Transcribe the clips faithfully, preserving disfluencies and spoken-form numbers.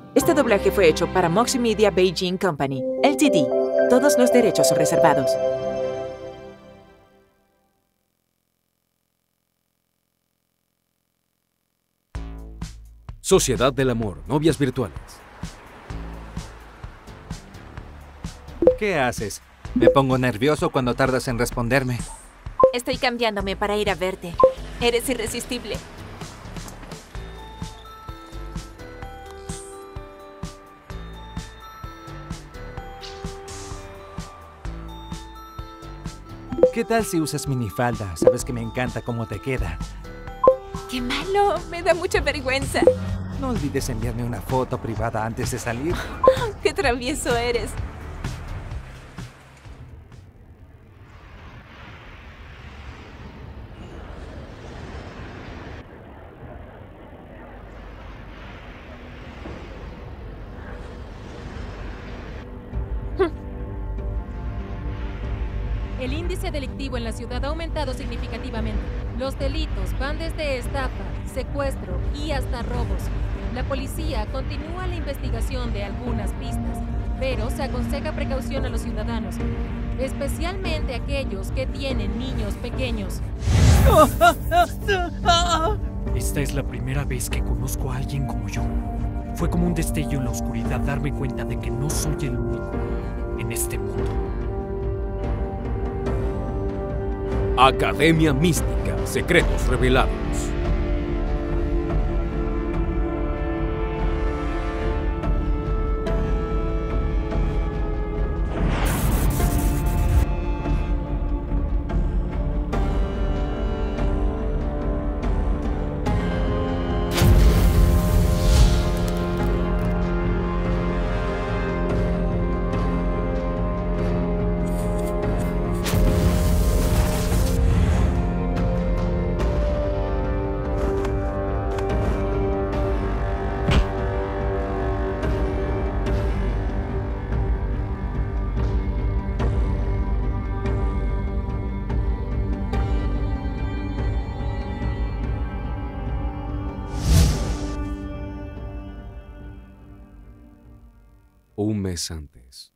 Este doblaje fue hecho para Moxie Media Beijing Company, L T D. Todos los derechos son reservados. Sociedad del Amor, novias virtuales. ¿Qué haces? Me pongo nervioso cuando tardas en responderme. Estoy cambiándome para ir a verte. Eres irresistible. ¿Qué tal si usas minifalda? Sabes que me encanta cómo te queda. ¡Qué malo! Me da mucha vergüenza. No olvides enviarme una foto privada antes de salir. ¡Qué travieso eres! El índice delictivo en la ciudad ha aumentado significativamente. Los delitos van desde estafa, secuestro y hasta robos. La policía continúa la investigación de algunas pistas, pero se aconseja precaución a los ciudadanos, especialmente aquellos que tienen niños pequeños. Esta es la primera vez que conozco a alguien como yo. Fue como un destello en la oscuridad darme cuenta de que no soy el único en este mundo. Academia Mística, secretos revelados. Un mes antes.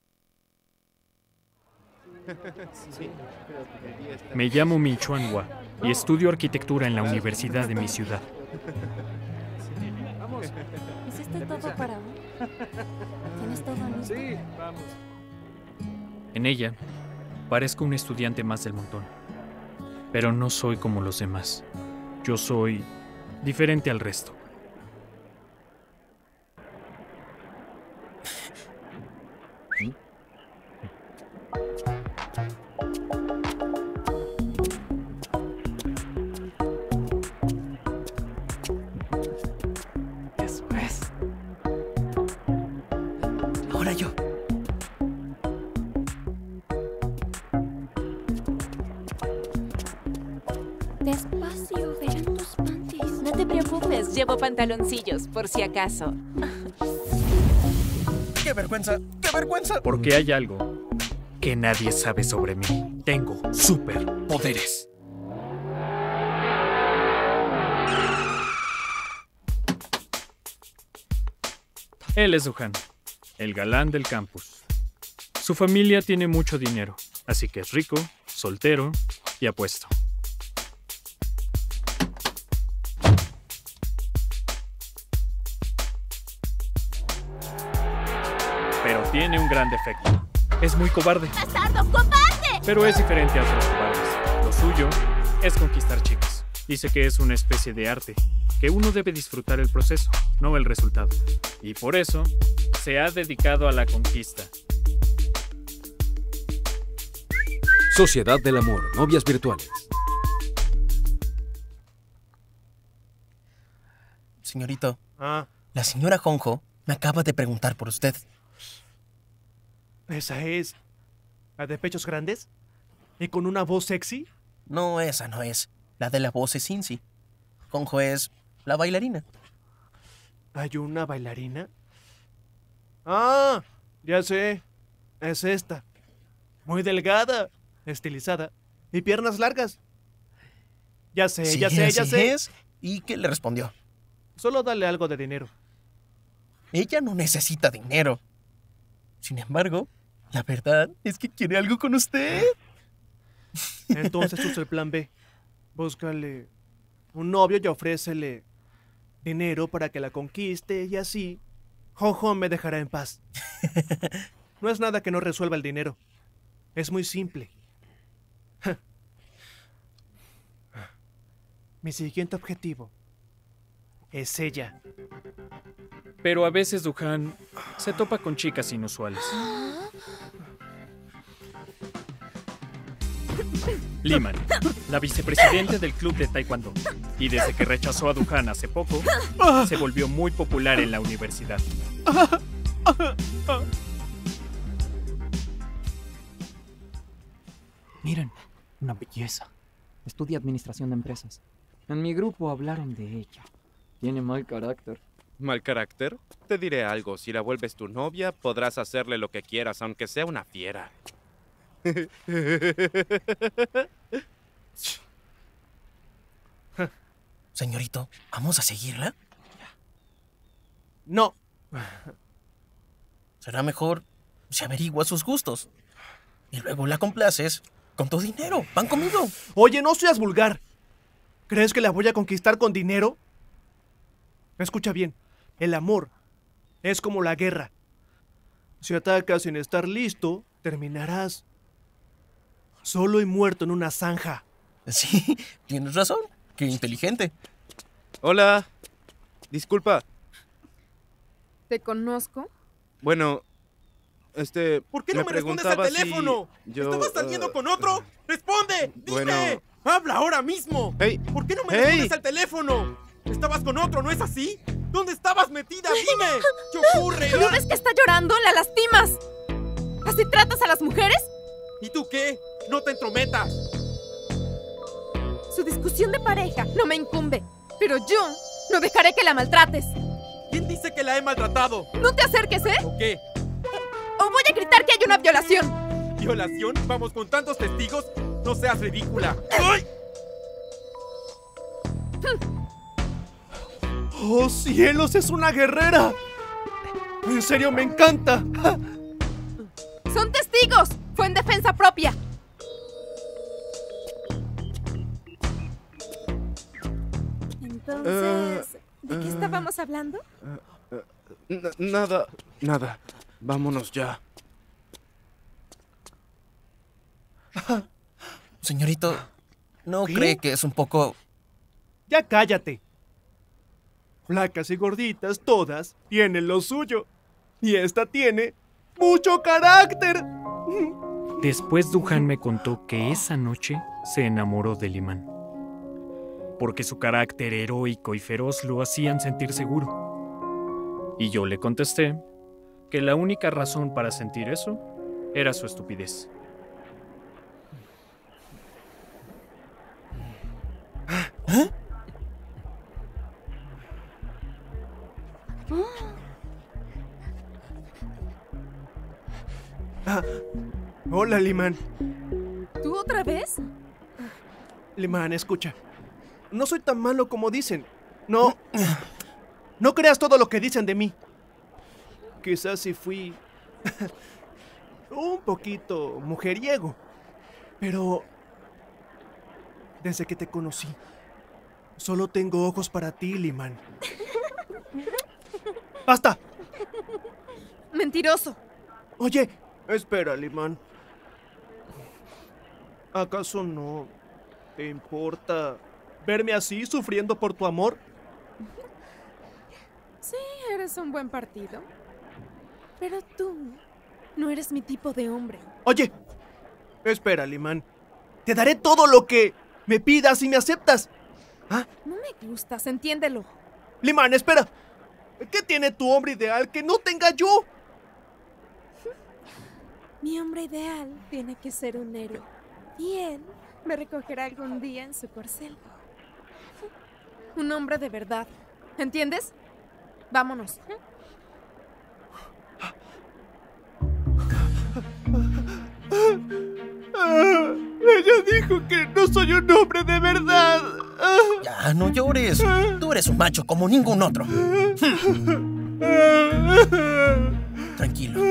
Me llamo Min Chuanhua y estudio arquitectura en la universidad de mi ciudad. ¿Hiciste todo para hoy? ¿Tienes todo listo? Sí, vamos. En ella, parezco un estudiante más del montón. Pero no soy como los demás. Yo soy diferente al resto. Eso es. Ahora yo. Despacio, verán tus panties. No te preocupes, llevo pantaloncillos, por si acaso. ¡Qué vergüenza! ¡Qué vergüenza! Porque hay algo que nadie sabe sobre mí. Tengo superpoderes. Él es Duhan, el galán del campus. Su familia tiene mucho dinero, así que es rico, soltero y apuesto. Pero tiene un gran defecto. Es muy cobarde. ¡Bastardo, cobarde! Pero es diferente a otros cobardes. Lo suyo es conquistar chicas. Dice que es una especie de arte, que uno debe disfrutar el proceso, no el resultado. Y por eso se ha dedicado a la conquista. Sociedad del Amor, novias virtuales. Señorito, Ah, la señora Honjo me acaba de preguntar por usted. ¿esa es la de pechos grandes? ¿Y con una voz sexy? No, esa no es. La de la voz es Cincy. Honjo es la bailarina. ¿Hay una bailarina? Ah, ya sé. Es esta. Muy delgada, estilizada y piernas largas. Ya sé, Sí, ya sé, ya así sé. es. ¿Y qué le respondió? Solo dale algo de dinero. ella no necesita dinero. Sin embargo, la verdad es que quiere algo con usted. Entonces usa el plan B. Búscale un novio y ofrécele dinero para que la conquiste y así Jojo me dejará en paz. No es nada que no resuelva el dinero. Es muy simple. Mi siguiente objetivo es ella. Pero a veces Duhan se topa con chicas inusuales. Liman, la vicepresidente del club de Taekwondo, y desde que rechazó a Duhan hace poco, se volvió muy popular en la universidad. Miren, una belleza. Estudia administración de empresas. En mi grupo hablaron de ella. Tiene mal carácter. ¿Mal carácter? Te diré algo. Si la vuelves tu novia, podrás hacerle lo que quieras, aunque sea una fiera. Señorito, ¿vamos a seguirla? No. Será mejor si averigua sus gustos. Y luego la complaces con tu dinero. ¿Van conmigo? Oye, no seas vulgar. ¿Crees que la voy a conquistar con dinero? Escucha bien. El amor es como la guerra. Si atacas sin estar listo, terminarás solo y muerto en una zanja. Sí, tienes razón. Qué inteligente. Hola. Disculpa. ¿Te conozco? Bueno, este... ¿Por qué no me, me respondes al preguntaba si teléfono? yo, ¿Estabas saliendo uh, con otro? ¡Responde! ¡Dime! Bueno. ¡Habla ahora mismo! Hey. ¿Por qué no me Hey. respondes al teléfono? ¿Estabas con otro, no es así? ¿Dónde estabas metida? ¡Dime! ¿Qué ocurre? ¿No ves que está llorando? ¡La lastimas! ¿Así tratas a las mujeres? ¿Y tú qué? ¡No te entrometas! Su discusión de pareja no me incumbe, pero yo no dejaré que la maltrates. ¿Quién dice que la he maltratado? No te acerques, ¿eh? ¿O qué? O voy a gritar que hay una violación. ¿Violación? Vamos, con tantos testigos, no seas ridícula. ¡Ay! ¡Oh, cielos! ¡Es una guerrera! En serio, me encanta. ¡Son testigos! ¡Fue en defensa propia! Entonces, ¿de qué estábamos hablando? Uh, uh, n- nada, nada. Vámonos ya. Señorito, ¿no ¿Qué? cree que es un poco...? Ya cállate. Flacas y gorditas, todas, tienen lo suyo. Y esta tiene mucho carácter. Después Duhan me contó que esa noche se enamoró de Liman, porque su carácter heroico y feroz lo hacían sentir seguro. Y yo le contesté que la única razón para sentir eso era su estupidez. ¿Eh? Ah, hola, Liman. ¿Tú otra vez? Liman, escucha. No soy tan malo como dicen. No. No creas todo lo que dicen de mí. Quizás sí fui un poquito mujeriego. Pero desde que te conocí, solo tengo ojos para ti, Liman. ¡Basta! Mentiroso. Oye, espera, Liman. ¿Acaso no te importa verme así, sufriendo por tu amor? Sí, eres un buen partido. Pero tú no eres mi tipo de hombre. Oye, espera, Liman. Te daré todo lo que me pidas si me aceptas. ¿Ah? No me gustas, entiéndelo. Liman, espera. ¿Qué tiene tu hombre ideal que no tenga yo? Mi hombre ideal tiene que ser un héroe. Y él me recogerá algún día en su corcel. Un hombre de verdad. ¿Entiendes? Vámonos. Ah, ella dijo que no soy un hombre de verdad. Ah. Ya, no llores. Tú eres un macho como ningún otro. Tranquilo.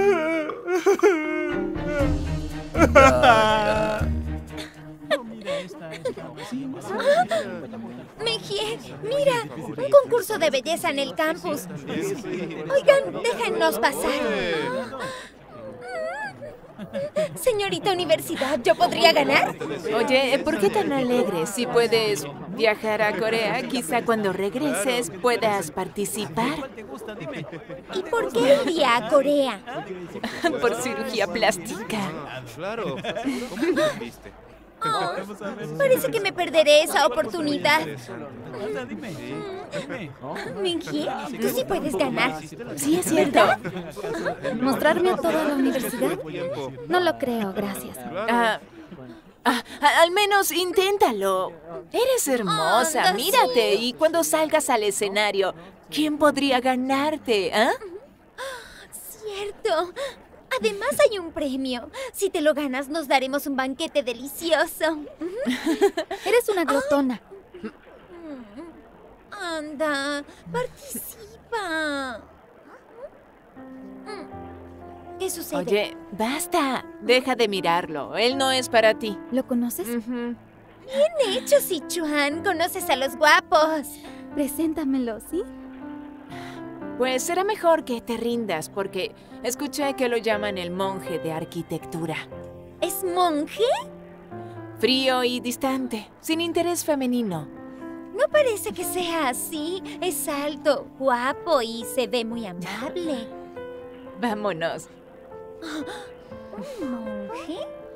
Mejie, mira, un concurso de belleza en el campus. Oigan, déjennos pasar. Señorita Universidad, ¿yo podría ganar? Oye, ¿por qué tan alegre? Si puedes viajar a Corea, quizá cuando regreses puedas participar. ¿Y por qué iría a Corea? Por cirugía plástica. Claro. ¿Cómo lo viste? Oh, parece que me perderé esa oportunidad. Minji, tú sí puedes ganar. Sí, es cierto. ¿Mostrarme a toda la universidad? No lo creo, gracias. Ah, ah, al menos inténtalo. Eres hermosa, Anda, mírate. sí. Y cuando salgas al escenario, ¿quién podría ganarte? ¿Ah? Cierto. Además hay un premio. Si te lo ganas, nos daremos un banquete delicioso. Eres una glotona. Anda, participa. ¿Qué sucede? Oye, basta. Deja de mirarlo. Él no es para ti. ¿Lo conoces? Uh-huh. Bien hecho, Sichuan. Conoces a los guapos. Preséntamelo, ¿sí? Pues será mejor que te rindas, porque escuché que lo llaman el monje de arquitectura. ¿Es monje? Frío y distante, sin interés femenino. No parece que sea así. Es alto, guapo y se ve muy amable. Vámonos. ¿Un monje?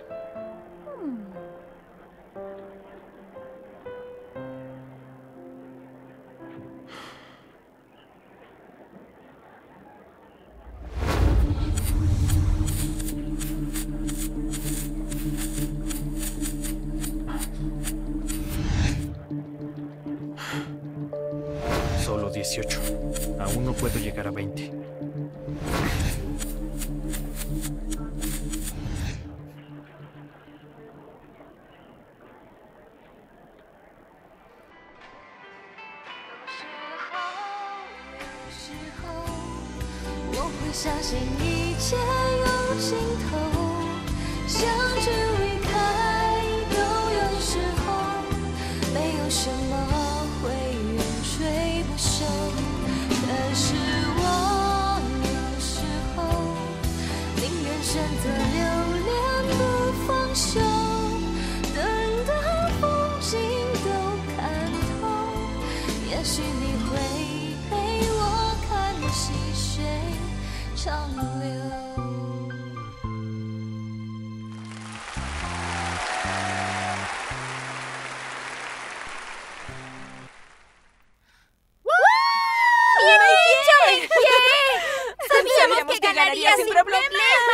Solo dieciocho. Aún no puedo llegar a veinte. Sabíamos que ganarías sin problemas.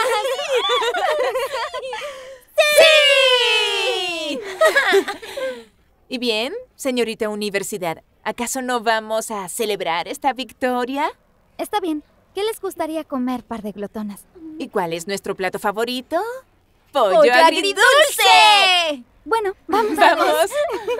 ¡Sí! ¿Y bien, señorita Universidad? ¿Acaso no vamos a celebrar esta victoria? Está bien. ¿Qué les gustaría comer, par de glotonas? ¿Y cuál es nuestro plato favorito? ¡Pollo, ¡Pollo agridulce! agridulce! Bueno, vamos. ¡Vamos!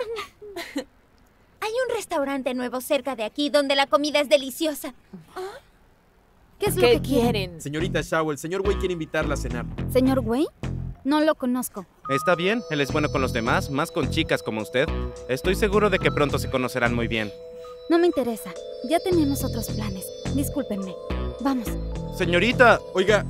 Hay un restaurante nuevo cerca de aquí donde la comida es deliciosa. ¿Qué es lo ¿Qué que quieren? quieren? Señorita Shao, el señor Wei quiere invitarla a cenar. ¿Señor Wei? No lo conozco. Está bien, él es bueno con los demás, más con chicas como usted. Estoy seguro de que pronto se conocerán muy bien. No me interesa. Ya tenemos otros planes. Discúlpenme. Vamos. Señorita, oiga.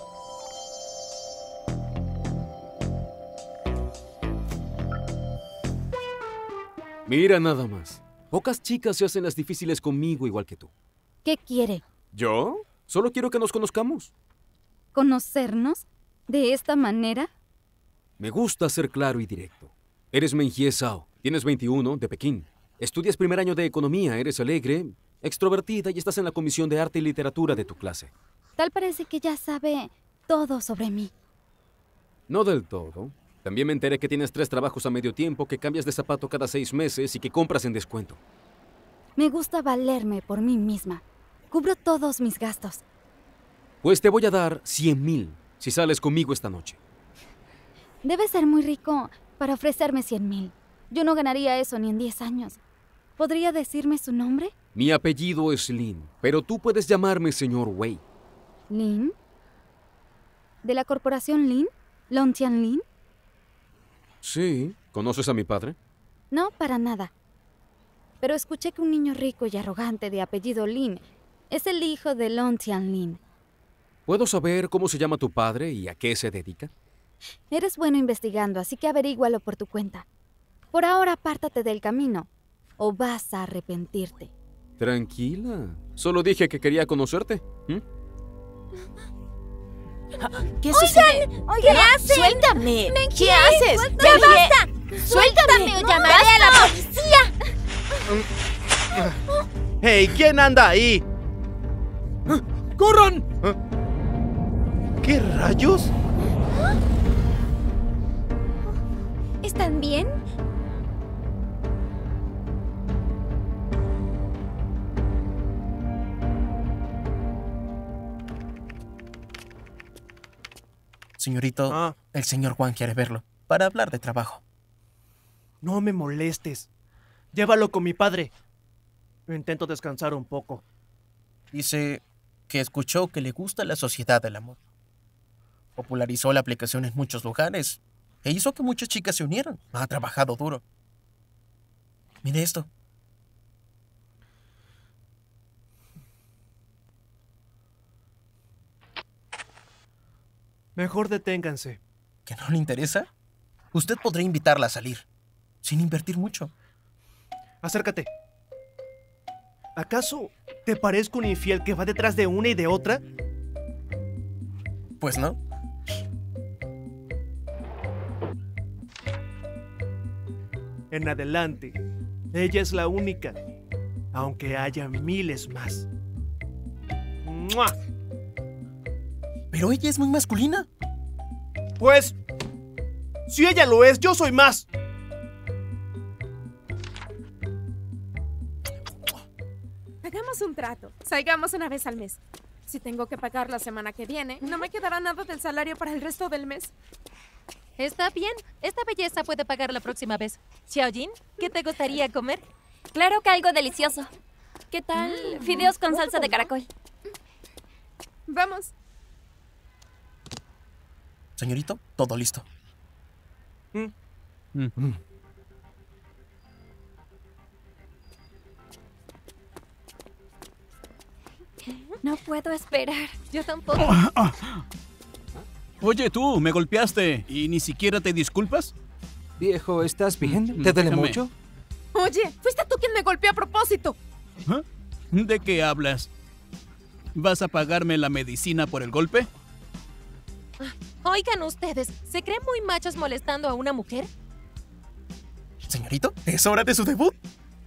Mira nada más. Pocas chicas se hacen las difíciles conmigo igual que tú. ¿Qué quiere? ¿Yo? Solo quiero que nos conozcamos. ¿Conocernos? ¿De esta manera? Me gusta ser claro y directo. Eres Menjie Zhao, tienes veintiuno, de Pekín. Estudias primer año de economía, eres alegre, extrovertida y estás en la comisión de arte y literatura de tu clase. Tal parece que ya sabe todo sobre mí. No del todo. También me enteré que tienes tres trabajos a medio tiempo, que cambias de zapato cada seis meses y que compras en descuento. Me gusta valerme por mí misma. Cubro todos mis gastos. Pues te voy a dar cien mil si sales conmigo esta noche. Debe ser muy rico para ofrecerme cien mil. Yo no ganaría eso ni en diez años. ¿Podría decirme su nombre? Mi apellido es Lin, pero tú puedes llamarme señor Wei. ¿Lin? ¿De la corporación Lin? ¿Lontian Lin? Sí. ¿Conoces a mi padre? No, para nada. Pero escuché que un niño rico y arrogante de apellido Lin es el hijo de Lontian Lin. ¿Puedo saber cómo se llama tu padre y a qué se dedica? Eres bueno investigando, así que averígualo por tu cuenta. Por ahora, apártate del camino, o vas a arrepentirte. Tranquila. Solo dije que quería conocerte. ¿Mm? ¿Qué Oigan, sucede? oigan, ¿Qué hacen? ¡Suéltame! Menji, ¿Qué haces? ¡Ya basta! ¡Suéltame! ¡Suéltame o llamaré a la policía! ¡Hey! ¿Quién anda ahí? ¡Corran! ¿Qué rayos? ¿Están bien? Señorito, Ah. el señor Juan quiere verlo, para hablar de trabajo. No me molestes. Llévalo con mi padre. Intento descansar un poco. Dice que escuchó que le gusta la sociedad del amor. Popularizó la aplicación en muchos lugares e hizo que muchas chicas se unieran. Ha trabajado duro. Mire esto. Mejor deténganse. ¿Que no le interesa? Usted podría invitarla a salir, sin invertir mucho. Acércate. ¿Acaso te parezco un infiel que va detrás de una y de otra? Pues no. En adelante, ella es la única, aunque haya miles más. ¡Mua! Pero ella es muy masculina. Pues, si ella lo es, yo soy más. Hagamos un trato. Salgamos una vez al mes. Si tengo que pagar la semana que viene, no me quedará nada del salario para el resto del mes. Está bien. Esta belleza puede pagar la próxima vez. Xiaojin, ¿qué te gustaría comer? Claro que algo delicioso. ¿Qué tal? Fideos con salsa de caracol. Vamos. Señorito, todo listo. Mm. Mm. No puedo esperar. Yo tampoco. Oye, tú, me golpeaste y ni siquiera te disculpas. Viejo, ¿estás bien? ¿Te duele Déjame. mucho? Oye, fuiste tú quien me golpeó a propósito. ¿Ah? ¿De qué hablas? ¿Vas a pagarme la medicina por el golpe? Oigan ustedes, ¿se creen muy machos molestando a una mujer? Señorito, ¿es hora de su debut?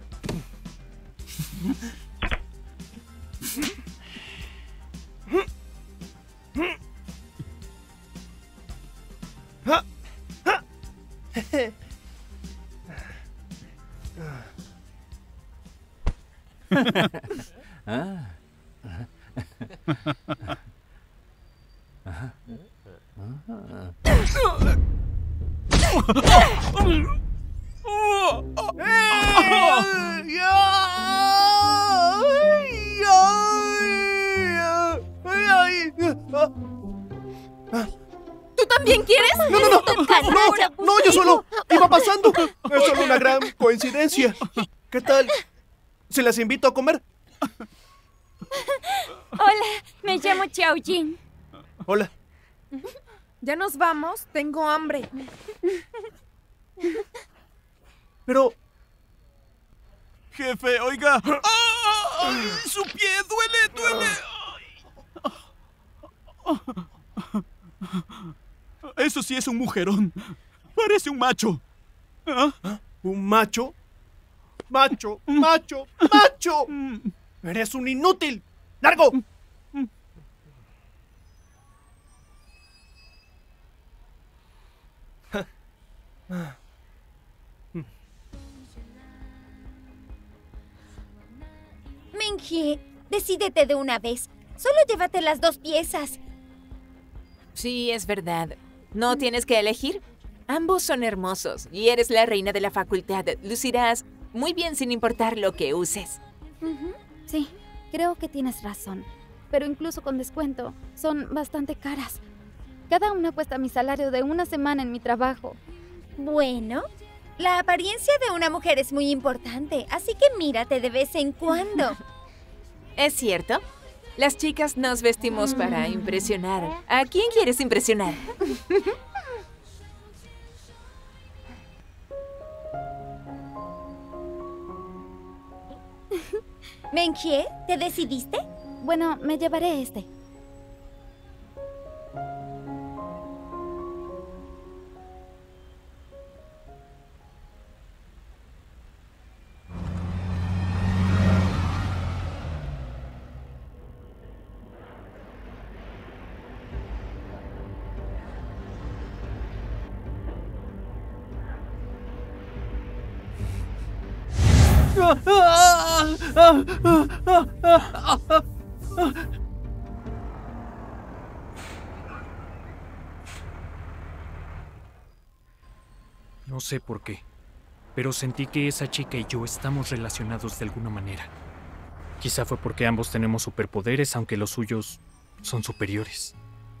Ah. Ajá. ¿Tú también quieres? No, no, no. No, no, yo solo iba pasando. Es solo una gran coincidencia. ¿Qué tal? ¿Se las invito a comer? Hola, me llamo Xiaojin. Hola. Ya nos vamos. Tengo hambre. Pero... Jefe, oiga. ¡Ay! ¡Su pie duele, duele! Eso sí es un mujerón. Parece un macho. ¿Ah? ¿Un macho? Macho, macho, macho. Eres un inútil. ¡Largo! Menji, decídete de una vez. Solo llévate las dos piezas. Sí, es verdad. ¿No tienes que elegir? Ambos son hermosos y eres la reina de la facultad. Lucirás muy bien sin importar lo que uses. Ujú, sí, creo que tienes razón. Pero incluso con descuento, son bastante caras. Cada una cuesta mi salario de una semana en mi trabajo. Bueno, la apariencia de una mujer es muy importante, así que mírate de vez en cuando. ¿Es cierto? Las chicas nos vestimos para impresionar. ¿A quién quieres impresionar? Menjie, ¿te decidiste? Bueno, me llevaré este. No sé por qué, pero sentí que esa chica y yo estamos relacionados de alguna manera. Quizá fue porque ambos tenemos superpoderes, aunque los suyos son superiores.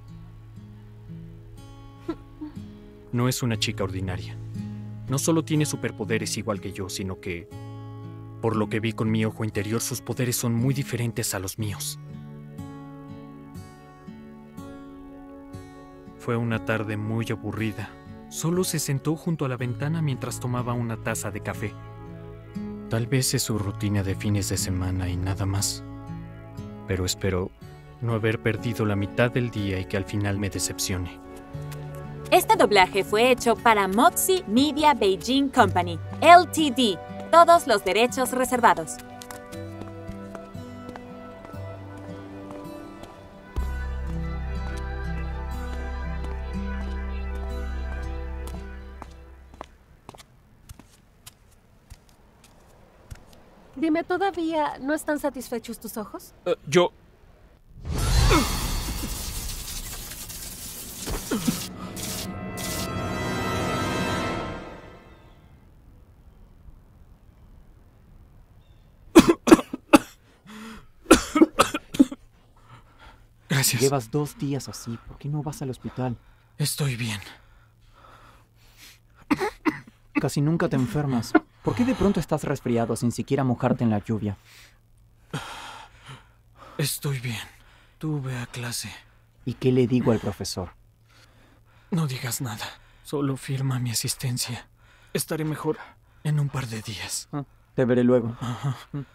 No es una chica ordinaria. No solo tiene superpoderes igual que yo, sino que, por lo que vi con mi ojo interior, sus poderes son muy diferentes a los míos. Fue una tarde muy aburrida. Solo se sentó junto a la ventana mientras tomaba una taza de café. Tal vez es su rutina de fines de semana y nada más. Pero espero no haber perdido la mitad del día y que al final me decepcione. Este doblaje fue hecho para Moxie Media Beijing Company, L T D. Todos los derechos reservados. Dime, ¿todavía no están satisfechos tus ojos? Uh, yo... Gracias. Llevas dos días así. ¿Por qué no vas al hospital? Estoy bien. Casi nunca te enfermas. ¿Por qué de pronto estás resfriado sin siquiera mojarte en la lluvia? Estoy bien. Tuve a clase. ¿Y qué le digo al profesor? No digas nada. Solo firma mi asistencia. Estaré mejor en un par de días. Ah, te veré luego. Ajá.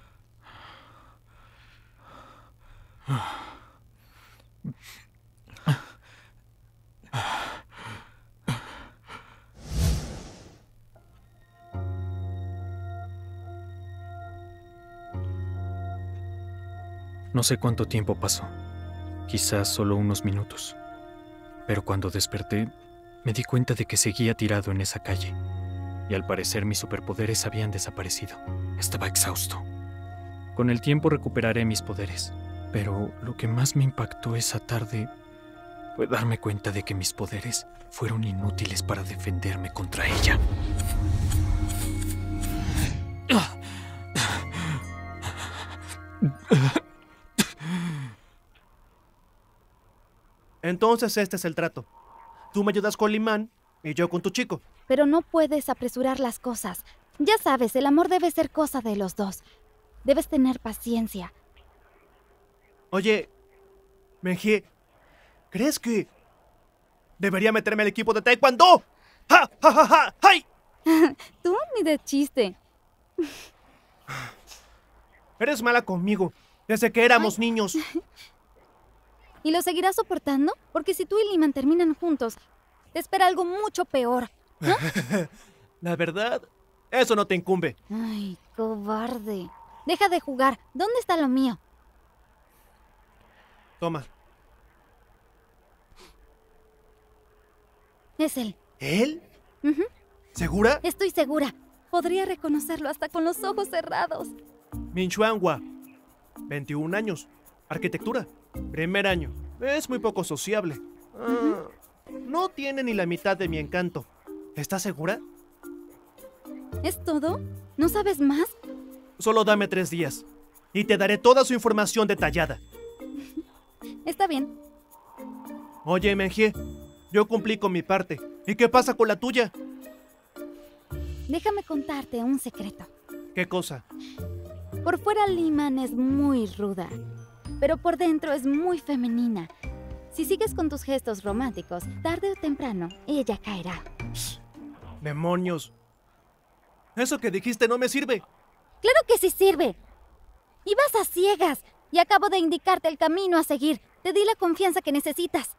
No sé cuánto tiempo pasó, quizás solo unos minutos, pero cuando desperté me di cuenta de que seguía tirado en esa calle y al parecer mis superpoderes habían desaparecido. Estaba exhausto. Con el tiempo recuperaré mis poderes, pero lo que más me impactó esa tarde fue darme cuenta de que mis poderes fueron inútiles para defenderme contra ella. Entonces este es el trato. Tú me ayudas con Limán y yo con tu chico. Pero no puedes apresurar las cosas. Ya sabes, el amor debe ser cosa de los dos. Debes tener paciencia. Oye, Menjie, ¿crees que debería meterme al equipo de taekwondo? ¡Ja, ja, ja, ja! ¡Ay! Tú ni de chiste. Eres mala conmigo, desde que éramos Ay. niños. ¿Y lo seguirás soportando? Porque si tú y Liman terminan juntos, te espera algo mucho peor, ¿no? La verdad, eso no te incumbe. Ay, cobarde. Deja de jugar. ¿Dónde está lo mío? Toma. Es él. ¿Él? Uh-huh. ¿Segura? Estoy segura. Podría reconocerlo hasta con los ojos cerrados. Min Xuanhua, veintiún años. Arquitectura. Primer año. Es muy poco sociable. Uh, no tiene ni la mitad de mi encanto. ¿Estás segura? ¿Es todo? ¿No sabes más? Solo dame tres días y te daré toda su información detallada. Está bien. Oye, Mengíe, yo cumplí con mi parte. ¿Y qué pasa con la tuya? Déjame contarte un secreto. ¿Qué cosa? Por fuera Liman es muy ruda, pero por dentro es muy femenina. Si sigues con tus gestos románticos, tarde o temprano, ella caerá. ¡Demonios! Eso que dijiste no me sirve. ¡Claro que sí sirve! Y vas a ciegas, y acabo de indicarte el camino a seguir. Te di la confianza que necesitas.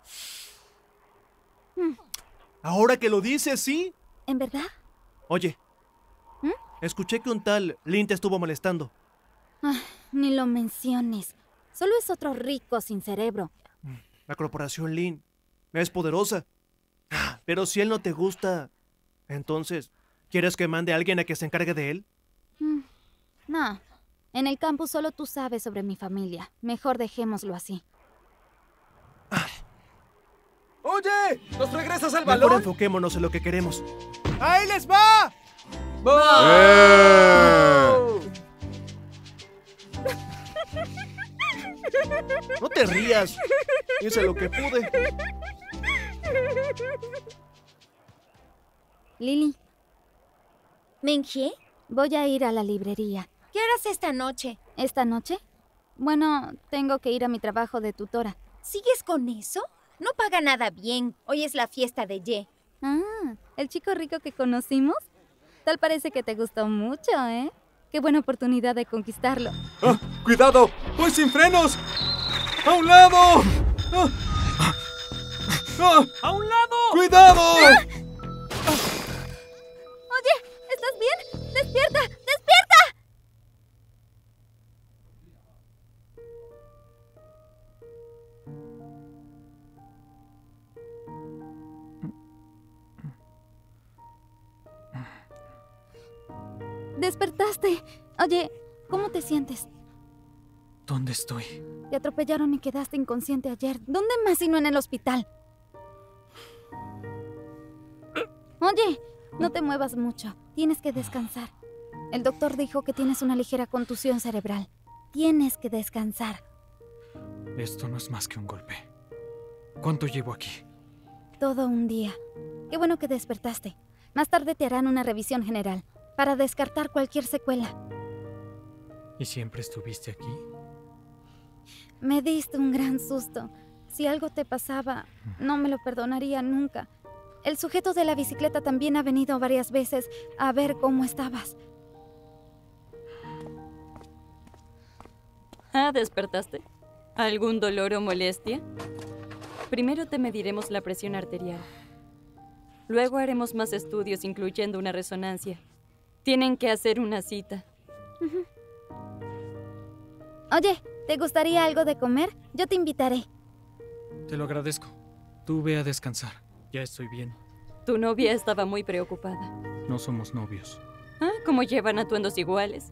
Ahora que lo dices, sí. ¿En verdad? Oye, ¿Mm? escuché que un tal Lin te estuvo molestando. Ah, ni lo menciones. Solo es otro rico sin cerebro. La corporación Lin es poderosa. Pero si él no te gusta, entonces, ¿quieres que mande a alguien a que se encargue de él? Mm, no. En el campus solo tú sabes sobre mi familia. Mejor dejémoslo así. ¡Oye! ¿Nos regresas al Mejor balón? enfoquémonos en lo que queremos. ¡Ahí les va! No te rías. Hice lo que pude. Lily. ¿Mengíe? Voy a ir a la librería. ¿Qué harás esta noche? ¿Esta noche? Bueno, tengo que ir a mi trabajo de tutora. ¿Sigues con eso? No paga nada bien. Hoy es la fiesta de Ye. Ah, ¿el chico rico que conocimos? Tal parece que te gustó mucho, ¿eh? Qué buena oportunidad de conquistarlo. ¡Ah! ¡Cuidado! ¡Voy sin frenos! ¡A un lado! ¡Ah! ¡Ah! ¡A un lado! ¡Cuidado! ¡Ah! Oye, ¿estás bien? ¡Despierta! ¡Despierta! ¡Despertaste! Oye, ¿cómo te sientes? ¿Dónde estoy? Te atropellaron y quedaste inconsciente ayer. ¿Dónde más si no en el hospital? Oye, no te muevas mucho. Tienes que descansar. El doctor dijo que tienes una ligera contusión cerebral. Tienes que descansar. Esto no es más que un golpe. ¿Cuánto llevo aquí? Todo un día. Qué bueno que despertaste. Más tarde te harán una revisión general para descartar cualquier secuela. ¿Y siempre estuviste aquí? Me diste un gran susto. Si algo te pasaba, no me lo perdonaría nunca. El sujeto de la bicicleta también ha venido varias veces a ver cómo estabas. Ah, ¿despertaste? ¿Algún dolor o molestia? Primero te mediremos la presión arterial. Luego haremos más estudios, incluyendo una resonancia. Tienen que hacer una cita. Uh-huh. Oye, ¿te gustaría algo de comer? Yo te invitaré. Te lo agradezco. Tú ve a descansar. Ya estoy bien. Tu novia estaba muy preocupada. No somos novios. Ah, ¿cómo llevan atuendos iguales?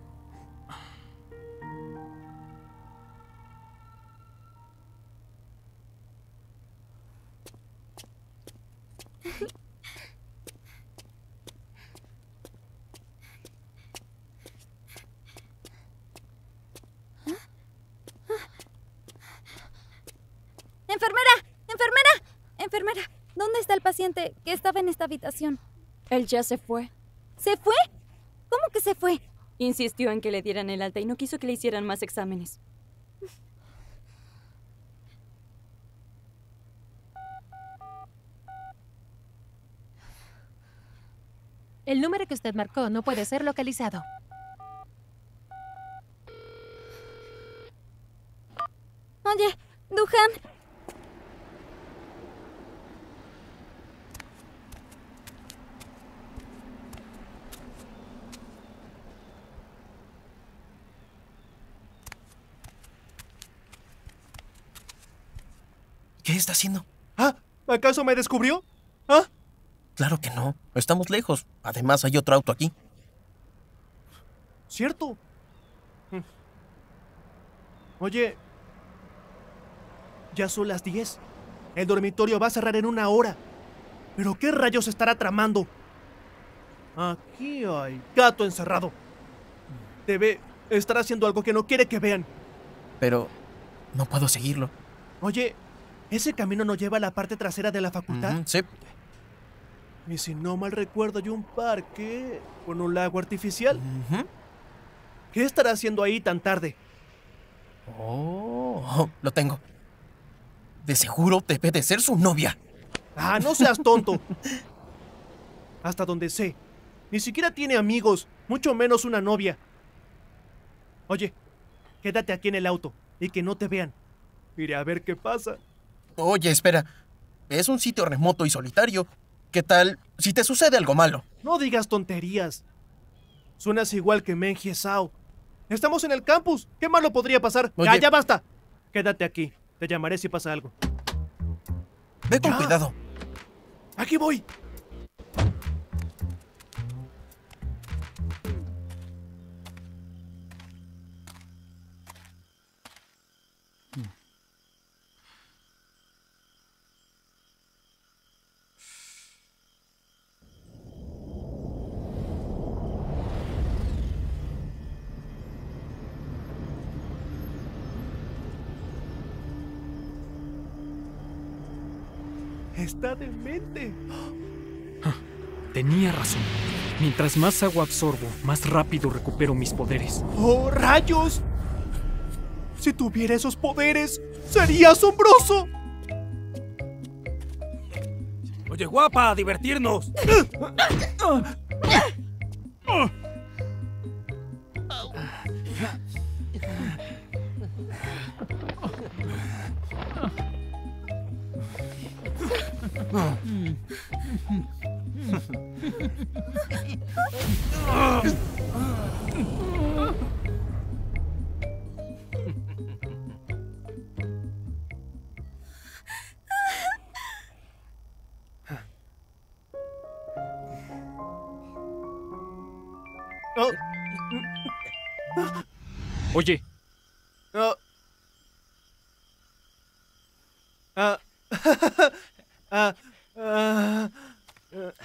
¡Enfermera! ¡Enfermera! ¡Enfermera! ¿Dónde está el paciente que estaba en esta habitación? Él ya se fue. ¿Se fue? ¿Cómo que se fue? Insistió en que le dieran el alta y no quiso que le hicieran más exámenes. El número que usted marcó no puede ser localizado. Oye, Duhan. ¿Qué está haciendo? ¿Ah? ¿Acaso me descubrió? ¿Ah? Claro que no. Estamos lejos. Además, hay otro auto aquí. Cierto. Oye, ya son las diez. El dormitorio va a cerrar en una hora. ¿Pero qué rayos estará tramando? Aquí hay gato encerrado. Debe estar haciendo algo que no quiere que vean. Pero no puedo seguirlo. Oye, ¿ese camino no lleva a la parte trasera de la facultad? Ujú, sí. Y si no mal recuerdo, hay un parque con un lago artificial. Ujú. ¿Qué estará haciendo ahí tan tarde? Oh, lo tengo. De seguro debe de ser su novia. Ah, no seas tonto. Hasta donde sé, ni siquiera tiene amigos, mucho menos una novia. Oye, quédate aquí en el auto y que no te vean. Iré a ver qué pasa. Oye, espera. Es un sitio remoto y solitario. ¿Qué tal si te sucede algo malo? No digas tonterías. Suenas igual que Menji Sao. Estamos en el campus. ¿Qué malo podría pasar? Oye. Ya, ya basta. Quédate aquí. Te llamaré si pasa algo. Ve con Ya. cuidado. Aquí voy. Está demente. Tenía razón. Mientras más agua absorbo, más rápido recupero mis poderes. ¡Oh, rayos! Si tuviera esos poderes, sería asombroso. Oye, guapa, a divertirnos. Oye, Ah. Ah. Ah. Ah. Ah.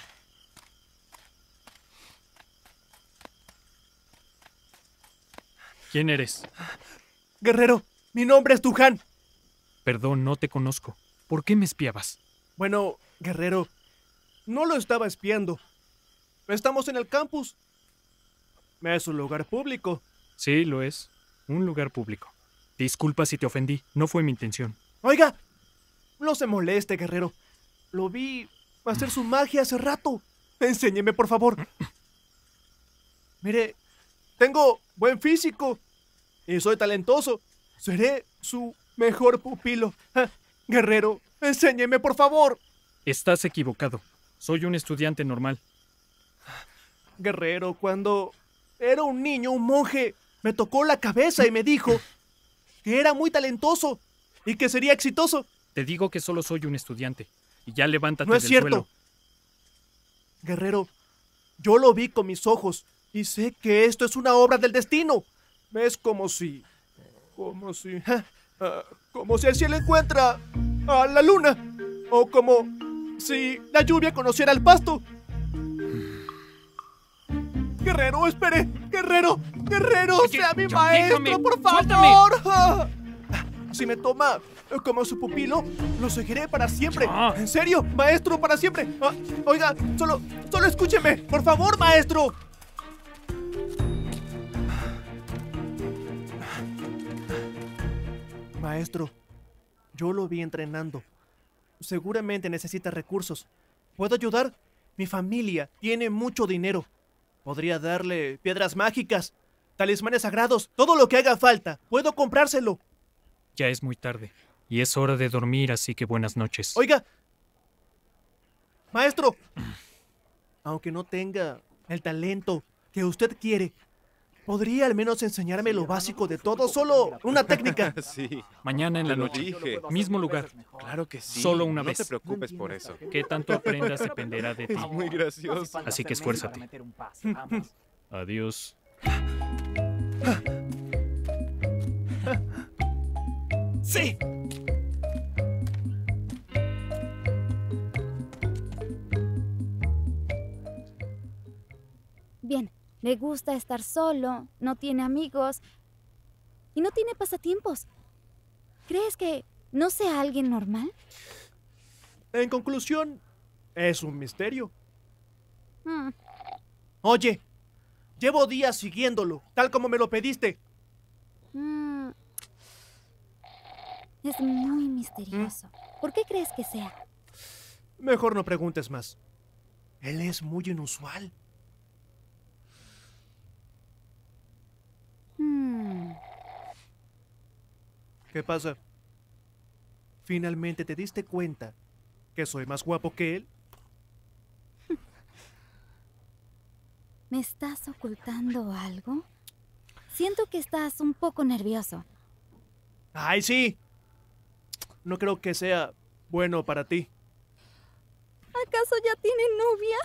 ¿quién eres? Guerrero, mi nombre es Duhan. Perdón, no te conozco. ¿Por qué me espiabas? Bueno, guerrero, no lo estaba espiando. Estamos en el campus. Es un lugar público. Sí, lo es. Un lugar público. Disculpa si te ofendí. No fue mi intención. Oiga, no se moleste, guerrero. Lo vi hacer su magia hace rato. Enséñeme, por favor. Mire, tengo buen físico y soy talentoso. Seré su mejor pupilo. Ah, guerrero, enséñeme, por favor. Estás equivocado. Soy un estudiante normal. Guerrero, cuando era un niño, un monje me tocó la cabeza y me dijo que era muy talentoso y que sería exitoso. Te digo que solo soy un estudiante. Y ya levántate No es del cierto. suelo. Guerrero, yo lo vi con mis ojos y sé que esto es una obra del destino. Es como si... como si... ah, ah, como si el cielo encuentra a la luna. O como si la lluvia conociera el pasto. Guerrero, espere. Guerrero, guerrero, Oye, sea mi ya, maestro, déjame, por suéltame. favor. Ah, Si me toma como su pupilo, lo seguiré para siempre. Ya. En serio, maestro, para siempre. Ah, oiga, solo, solo escúcheme, por favor, maestro. Maestro, yo lo vi entrenando. Seguramente necesita recursos. ¿Puedo ayudar? Mi familia tiene mucho dinero. Podría darle piedras mágicas, talismanes sagrados, todo lo que haga falta. Puedo comprárselo. Ya es muy tarde. Y es hora de dormir, así que buenas noches. Oiga, maestro, aunque no tenga el talento que usted quiere, ¿podría al menos enseñarme lo básico de todo? Solo una técnica. Sí. Mañana en la Te lo noche. dije. Mismo lugar. Claro que sí. Solo una no vez. No te preocupes por eso. Qué tanto aprendas dependerá de ti. Es muy gracioso. Así que esfuérzate. Adiós. ¡Sí! Le gusta estar solo, no tiene amigos y no tiene pasatiempos. ¿Crees que no sea alguien normal? En conclusión, es un misterio. Hmm. Oye, llevo días siguiéndolo, tal como me lo pediste. Mm. Es muy misterioso. ¿Por qué crees que sea? Mejor no preguntes más. Él es muy inusual. Hmm. ¿Qué pasa? ¿Finalmente te diste cuenta que soy más guapo que él? ¿Me estás ocultando algo? Siento que estás un poco nervioso. ¡Ay, sí! No creo que sea bueno para ti. ¿Acaso ya tiene novia?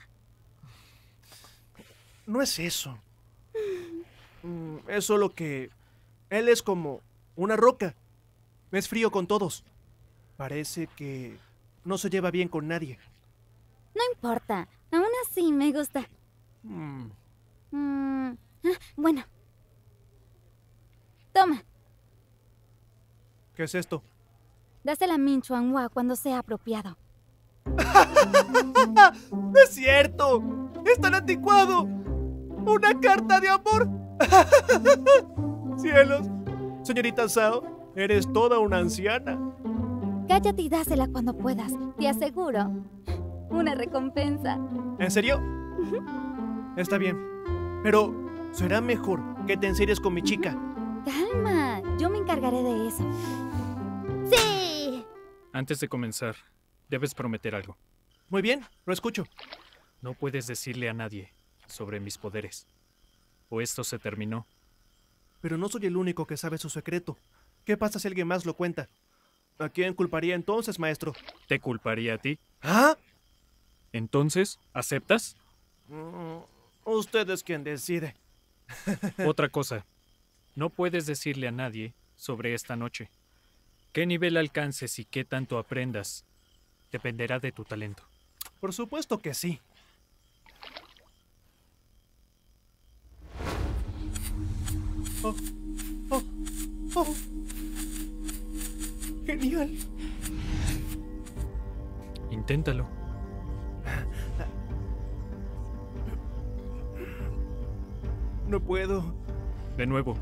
No es eso. Mm, Es solo que él es como una roca. Es frío con todos. Parece que no se lleva bien con nadie. No importa. Aún así me gusta. Mm, Mm, ah, bueno. Toma. ¿Qué es esto? Dásela a Min Chuanhua cuando sea apropiado. ¡No es cierto! ¡Es tan anticuado! ¡Una carta de amor! ¡Cielos! Señorita Sao, eres toda una anciana. Cállate y dásela cuando puedas. Te aseguro. Una recompensa. ¿En serio? Está bien. Pero será mejor que te enseries con mi chica. Calma. Yo me encargaré de eso. ¡Sí! Antes de comenzar, debes prometer algo. Muy bien, lo escucho. No puedes decirle a nadie sobre mis poderes. O esto se terminó. Pero no soy el único que sabe su secreto. ¿Qué pasa si alguien más lo cuenta? ¿A quién culparía entonces, maestro? ¿Te culparía a ti? ¿Ah? Entonces, ¿aceptas? Mm, usted es quien decide. Otra cosa. No puedes decirle a nadie sobre esta noche. ¿Qué nivel alcances y qué tanto aprendas dependerá de tu talento? Por supuesto que sí. Oh, oh, oh. Genial. Inténtalo. No puedo. De nuevo.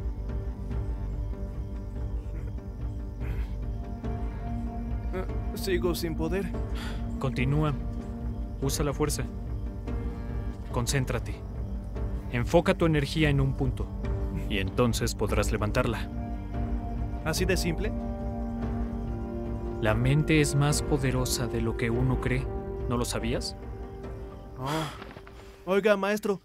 Sigo sin poder. Continúa. Usa la fuerza. Concéntrate. Enfoca tu energía en un punto. Y entonces podrás levantarla. ¿Así de simple? La mente es más poderosa de lo que uno cree. ¿No lo sabías? Oh. Oiga, maestro.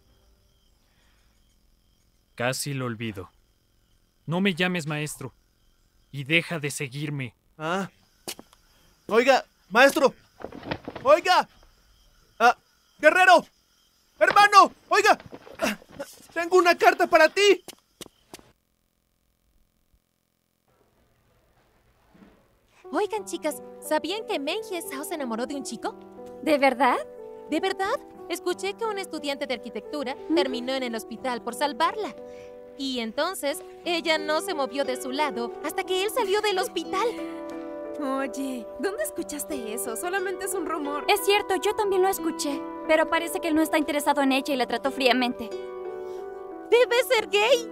Casi lo olvido. No me llames maestro. Y deja de seguirme. Ah. Oiga, maestro. Oiga. Ah, guerrero. Hermano. Oiga. Ah, tengo una carta para ti. Oigan, chicas, ¿sabían que Meng Hye-sao se enamoró de un chico? ¿De verdad? ¿De verdad? Escuché que un estudiante de arquitectura terminó en el hospital por salvarla. Y entonces, ella no se movió de su lado hasta que él salió del hospital. Oye, ¿dónde escuchaste eso? Solamente es un rumor. Es cierto, yo también lo escuché. Pero parece que él no está interesado en ella y la trató fríamente. ¡Debe ser gay!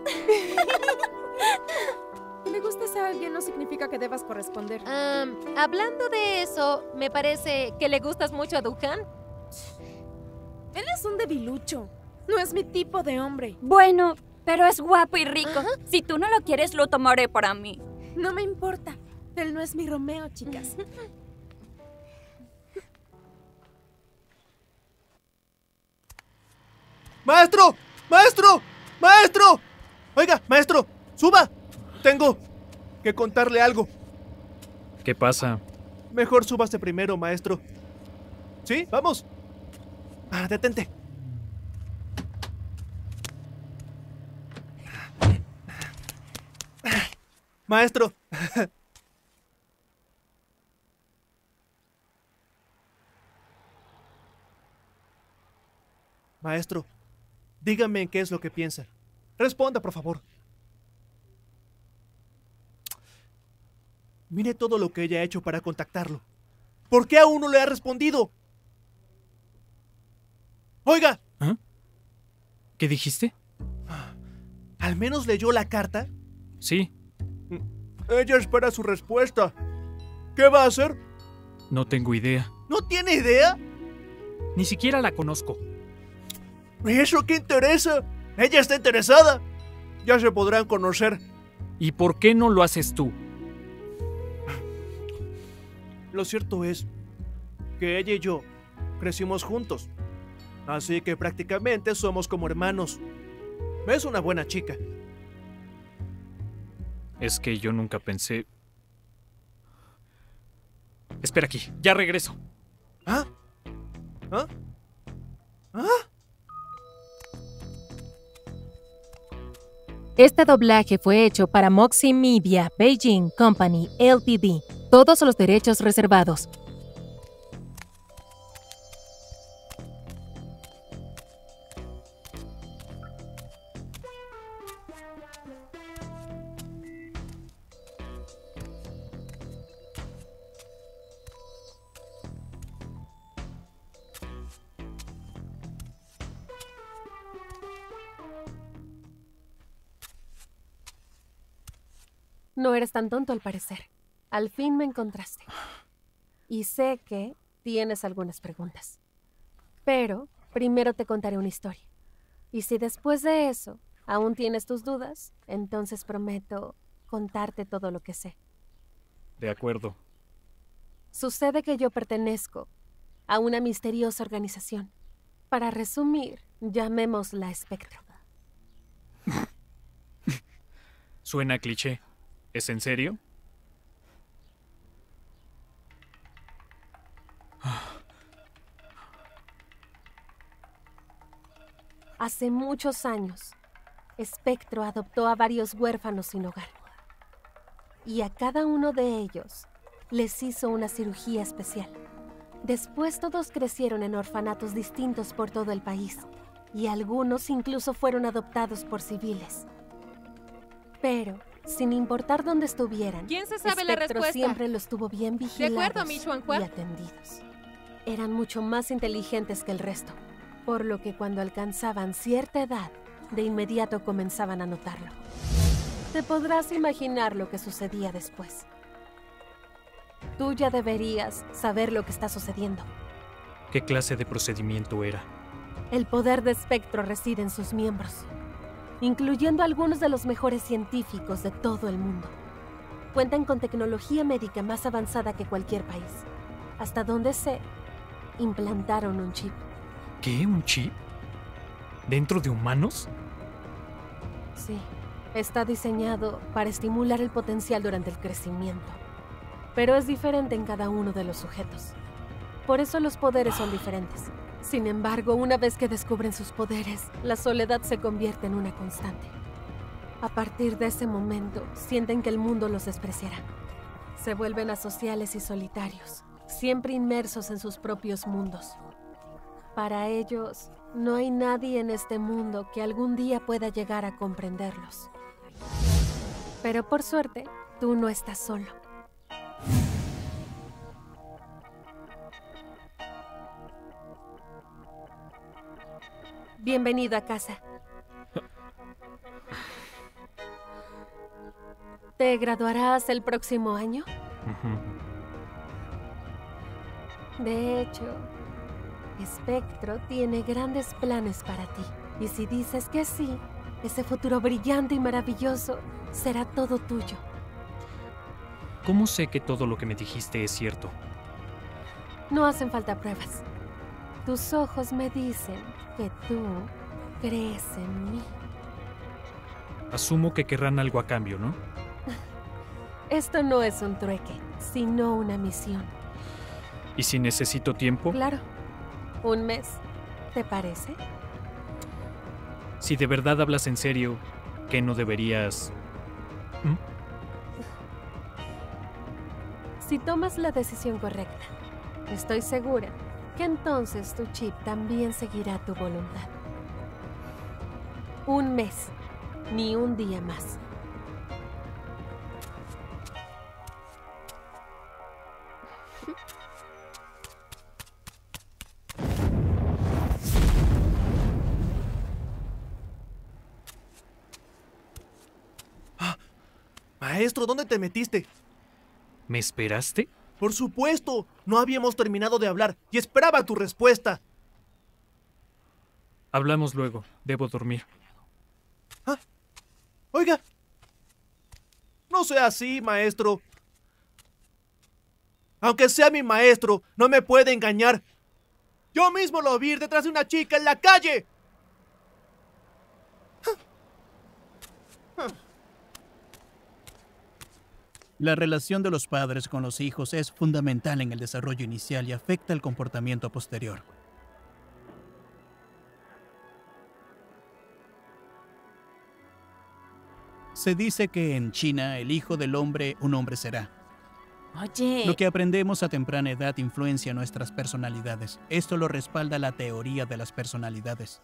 Que le gustes a alguien no significa que debas corresponder. Um, hablando de eso, me parece que le gustas mucho a Duhan. Él es un debilucho. No es mi tipo de hombre. Bueno, pero es guapo y rico. Ajá. Si tú no lo quieres, lo tomaré para mí. No me importa. Él no es mi Romeo, chicas. ¡Maestro! ¡Maestro! ¡Maestro! Oiga, maestro, suba. Tengo que contarle algo. ¿Qué pasa? Mejor súbase primero, maestro. ¿Sí? Vamos. Ah, detente. Maestro. Maestro, Dígame qué es lo que piensa. Responda, por favor. Mire todo lo que ella ha hecho para contactarlo. ¿Por qué aún no le ha respondido? Oiga. ¿Ah? ¿Qué dijiste? ¿Al menos leyó la carta? Sí. Ella espera su respuesta. ¿Qué va a hacer? No tengo idea. ¿No tiene idea? Ni siquiera la conozco. ¿Y eso qué interesa? Ella está interesada. Ya se podrán conocer. ¿Y por qué no lo haces tú? Lo cierto es que ella y yo crecimos juntos. Así que prácticamente somos como hermanos. Es una buena chica. Es que yo nunca pensé... Espera aquí, ya regreso. ¿Ah? ¿Ah? ¿Ah? Este doblaje fue hecho para Moxie Media Beijing Company L T D. Todos los derechos reservados. No eres tan tonto al parecer. Al fin me encontraste. Y sé que tienes algunas preguntas. Pero primero te contaré una historia. Y si después de eso aún tienes tus dudas, entonces prometo contarte todo lo que sé. De acuerdo. Sucede que yo pertenezco a una misteriosa organización. Para resumir, llamémosla Espectro. Suena cliché. ¿Es en serio? Hace muchos años, Espectro adoptó a varios huérfanos sin hogar. Y a cada uno de ellos les hizo una cirugía especial. Después todos crecieron en orfanatos distintos por todo el país. Y algunos incluso fueron adoptados por civiles. Pero... sin importar dónde estuvieran, ¿quién se sabe la Espectro respuesta? siempre los tuvo bien vigilados De acuerdo, mi Xuanhua. y atendidos. Eran mucho más inteligentes que el resto, por lo que cuando alcanzaban cierta edad, de inmediato comenzaban a notarlo. Te podrás imaginar lo que sucedía después. Tú ya deberías saber lo que está sucediendo. ¿Qué clase de procedimiento era? El poder de Espectro reside en sus miembros, incluyendo algunos de los mejores científicos de todo el mundo. Cuentan con tecnología médica más avanzada que cualquier país. Hasta donde sé, implantaron un chip. ¿Qué? ¿Un chip? ¿Dentro de humanos? Sí, está diseñado para estimular el potencial durante el crecimiento. Pero es diferente en cada uno de los sujetos. Por eso los poderes son diferentes. Sin embargo, una vez que descubren sus poderes, la soledad se convierte en una constante. A partir de ese momento, sienten que el mundo los despreciará. Se vuelven asociales y solitarios, siempre inmersos en sus propios mundos. Para ellos, no hay nadie en este mundo que algún día pueda llegar a comprenderlos. Pero por suerte, tú no estás solo. Bienvenido a casa. ¿Te graduarás el próximo año? De hecho, Espectro tiene grandes planes para ti. Y si dices que sí, ese futuro brillante y maravilloso será todo tuyo. ¿Cómo sé que todo lo que me dijiste es cierto? No hacen falta pruebas. Tus ojos me dicen que tú crees en mí. Asumo que querrán algo a cambio, ¿no? Esto no es un trueque, sino una misión. ¿Y si necesito tiempo? Claro. Un mes. ¿Te parece? Si de verdad hablas en serio, ¿qué no deberías...? ¿Mm? Si tomas la decisión correcta, estoy segura que entonces tu chip también seguirá tu voluntad. Un mes. Ni un día más. Maestro, ¿dónde te metiste? ¿Me esperaste? Por supuesto, no habíamos terminado de hablar y esperaba tu respuesta. Hablamos luego. Debo dormir. ¿Ah? Oiga. No sea así, maestro. Aunque sea mi maestro, no me puede engañar. Yo mismo lo vi detrás de una chica en la calle. La relación de los padres con los hijos es fundamental en el desarrollo inicial y afecta el comportamiento posterior. Se dice que en China el hijo del hombre un hombre será. Oye. Lo que aprendemos a temprana edad influencia nuestras personalidades. Esto lo respalda la teoría de las personalidades.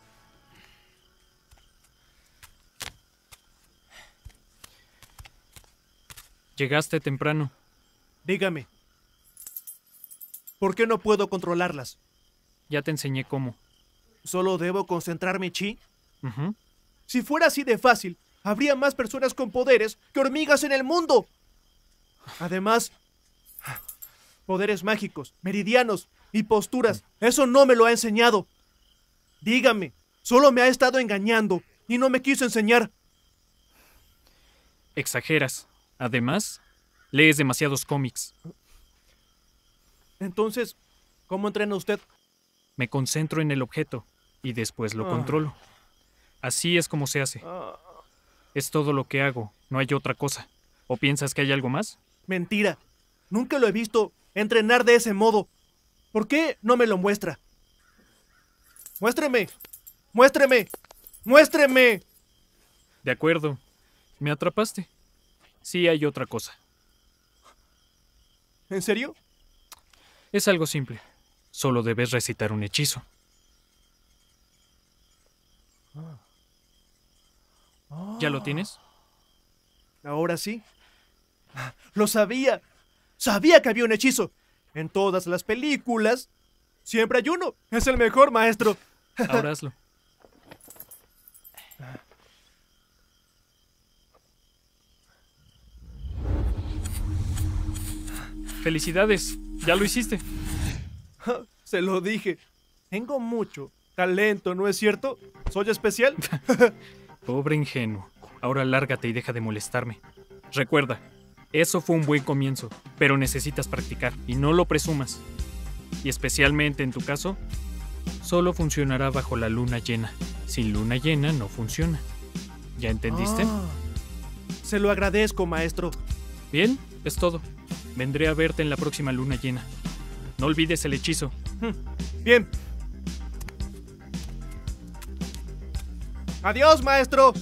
Llegaste temprano. Dígame. ¿Por qué no puedo controlarlas? Ya te enseñé cómo. ¿Solo debo concentrar mi chi? Uh-huh. Si fuera así de fácil, habría más personas con poderes que hormigas en el mundo. Además, poderes mágicos, meridianos y posturas, eso no me lo ha enseñado. Dígame, solo me ha estado engañando y no me quiso enseñar. Exageras. Además, lees demasiados cómics. Entonces, ¿cómo entrena usted? Me concentro en el objeto y después lo Ah. controlo. Así es como se hace. Ah. Es todo lo que hago, no hay otra cosa. ¿O piensas que hay algo más? Mentira. Nunca lo he visto entrenar de ese modo. ¿Por qué no me lo muestra? Muéstreme. Muéstreme. Muéstreme. De acuerdo. Me atrapaste. Sí hay otra cosa. ¿En serio? Es algo simple. Solo debes recitar un hechizo. ¿Ya lo tienes? Ahora sí. Lo sabía. Sabía que había un hechizo. En todas las películas siempre hay uno. Es el mejor, maestro. Ahora hazlo. Felicidades. Ya lo hiciste. Se lo dije. Tengo mucho talento, ¿no es cierto? ¿Soy especial? Pobre ingenuo. Ahora lárgate y deja de molestarme. Recuerda, eso fue un buen comienzo, pero necesitas practicar y no lo presumas. Y especialmente en tu caso, solo funcionará bajo la luna llena. Sin luna llena no funciona. ¿Ya entendiste? Ah, se lo agradezco, maestro. Bien, es todo. Vendré a verte en la próxima luna llena. No olvides el hechizo. Bien. Adiós, maestro.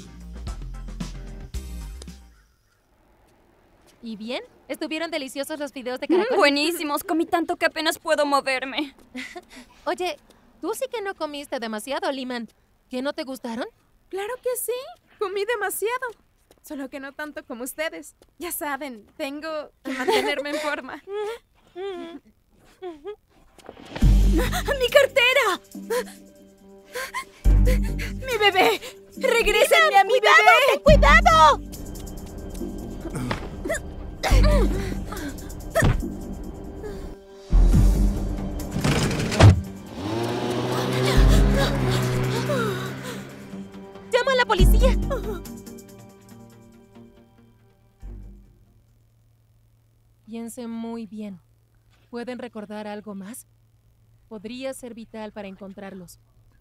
¿Y bien? ¿Estuvieron deliciosos los fideos de caracol? Mm, buenísimos. Comí tanto que apenas puedo moverme. Oye, tú sí que no comiste demasiado, Liman. ¿Qué no te gustaron? Claro que sí. Comí demasiado. Solo que no tanto como ustedes. Ya saben, tengo que mantenerme en forma. ¡Mi cartera! ¡Mi bebé! ¡Regrésenme a mi bebé! ¡Cuidado! ¡Llama a la policía! Piensen muy bien. ¿Pueden recordar algo más? Podría ser vital para encontrarlos.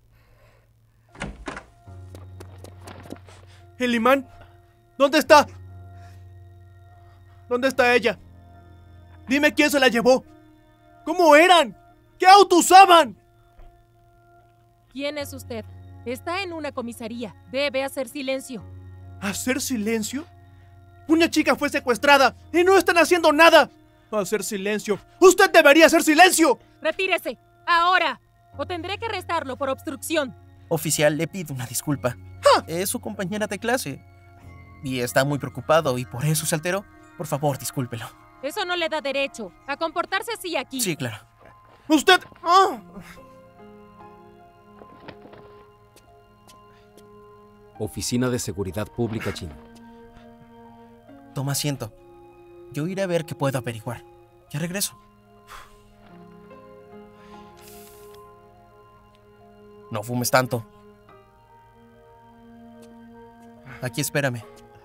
¿El imán? ¿Dónde está? ¿Dónde está ella? Dime quién se la llevó. ¿Cómo eran? ¿Qué auto usaban? ¿Quién es usted? Está en una comisaría. Debe hacer silencio. ¿Hacer silencio? Una chica fue secuestrada y no están haciendo nada. Hacer silencio. ¡Usted debería hacer silencio! ¡Retírese! ¡Ahora! O tendré que arrestarlo por obstrucción. Oficial, le pido una disculpa. Es su compañera de clase. Y está muy preocupado y por eso se alteró. Por favor, discúlpelo. Eso no le da derecho a comportarse así aquí. Sí, claro. ¡Usted! ¡Oh! Oficina de Seguridad Pública China. Toma asiento. Yo iré a ver qué puedo averiguar. Ya regreso. No fumes tanto. Aquí espérame.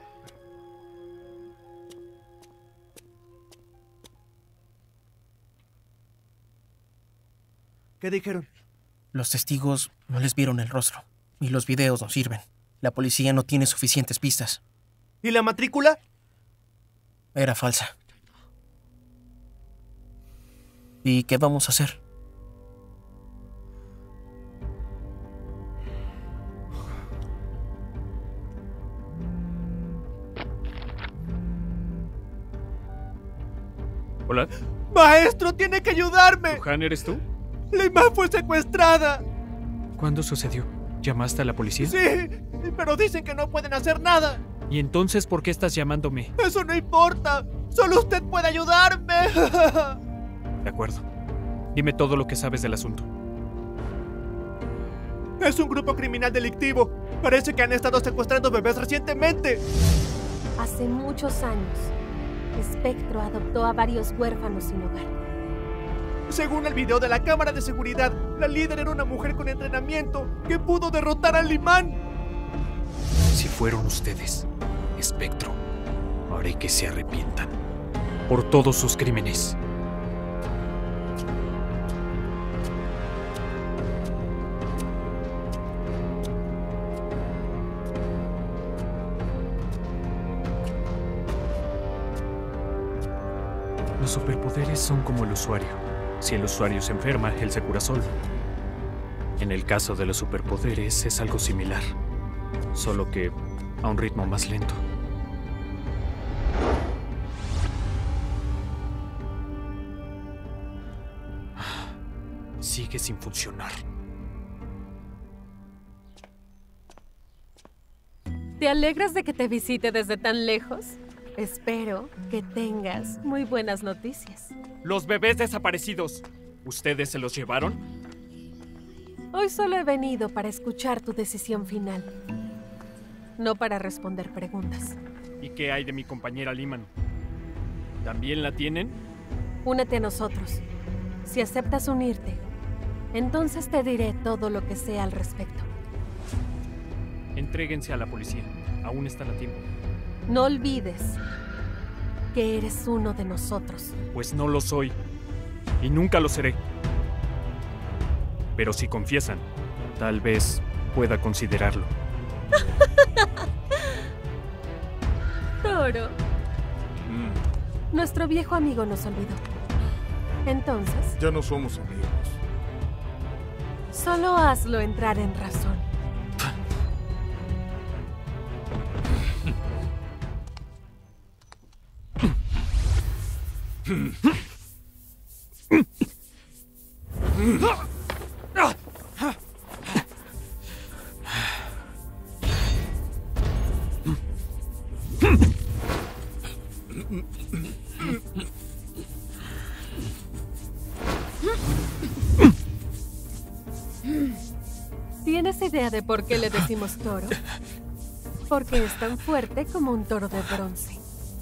¿Qué dijeron? Los testigos no les vieron el rostro. Y los videos no sirven. La policía no tiene suficientes pistas. ¿Y la matrícula? Era falsa. ¿Y qué vamos a hacer? Hola. ¡Maestro, tiene que ayudarme! ¿Wuhan eres tú? ¡Lima fue secuestrada! ¿Cuándo sucedió? ¿Llamaste a la policía? Sí, pero dicen que no pueden hacer nada. ¿Y entonces por qué estás llamándome? Eso no importa. Solo usted puede ayudarme. De acuerdo. Dime todo lo que sabes del asunto. Es un grupo criminal delictivo. Parece que han estado secuestrando bebés recientemente. Hace muchos años, Espectro adoptó a varios huérfanos sin hogar. Según el video de la cámara de seguridad, la líder era una mujer con entrenamiento que pudo derrotar al imán. Si fueron ustedes, Espectro, haré que se arrepientan por todos sus crímenes. Los superpoderes son como el usuario. Si el usuario se enferma, él se cura solo. En el caso de los superpoderes es algo similar, solo que a un ritmo más lento. Sigue sin funcionar. ¿Te alegras de que te visite desde tan lejos? Espero que tengas muy buenas noticias. Los bebés desaparecidos, ¿ustedes se los llevaron? Hoy solo he venido para escuchar tu decisión final, no para responder preguntas. ¿Y qué hay de mi compañera Liman? ¿También la tienen? Únete a nosotros. Si aceptas unirte, entonces te diré todo lo que sé al respecto. Entréguense a la policía. Aún están a tiempo. No olvides que eres uno de nosotros. Pues no lo soy. Y nunca lo seré. Pero si confiesan, tal vez pueda considerarlo. Toro. Mm. Nuestro viejo amigo nos olvidó. Entonces... Ya no somos amigos. Solo hazlo entrar en razón. ¿Tienes idea de por qué le decimos toro? Porque es tan fuerte como un toro de bronce.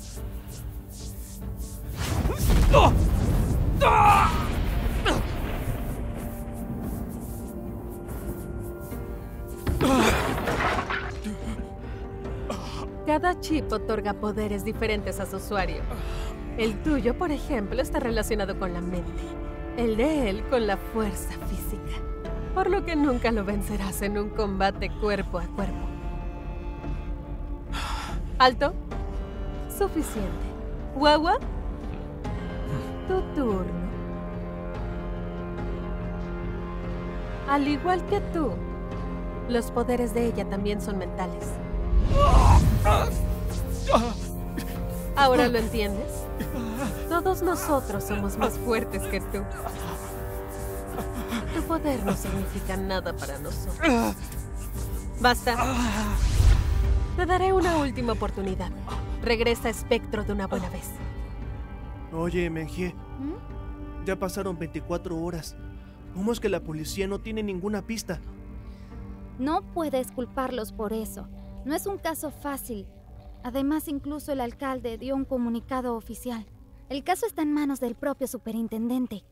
Cada chip otorga poderes diferentes a su usuario. El tuyo, por ejemplo, está relacionado con la mente. El de él con la fuerza física. Por lo que nunca lo vencerás en un combate cuerpo a cuerpo. ¿Alto? Suficiente. ¿Guagua? Tu turno. Al igual que tú, los poderes de ella también son mentales. ¿Ahora lo entiendes? Todos nosotros somos más fuertes que tú. Tu poder no significa nada para nosotros. Basta. Te daré una última oportunidad. Regresa a Espectro de una buena vez. Oye, Mengie. Ya pasaron veinticuatro horas. ¿Cómo es que la policía no tiene ninguna pista? No puedes culparlos por eso. No es un caso fácil. Además, incluso el alcalde dio un comunicado oficial. El caso está en manos del propio superintendente.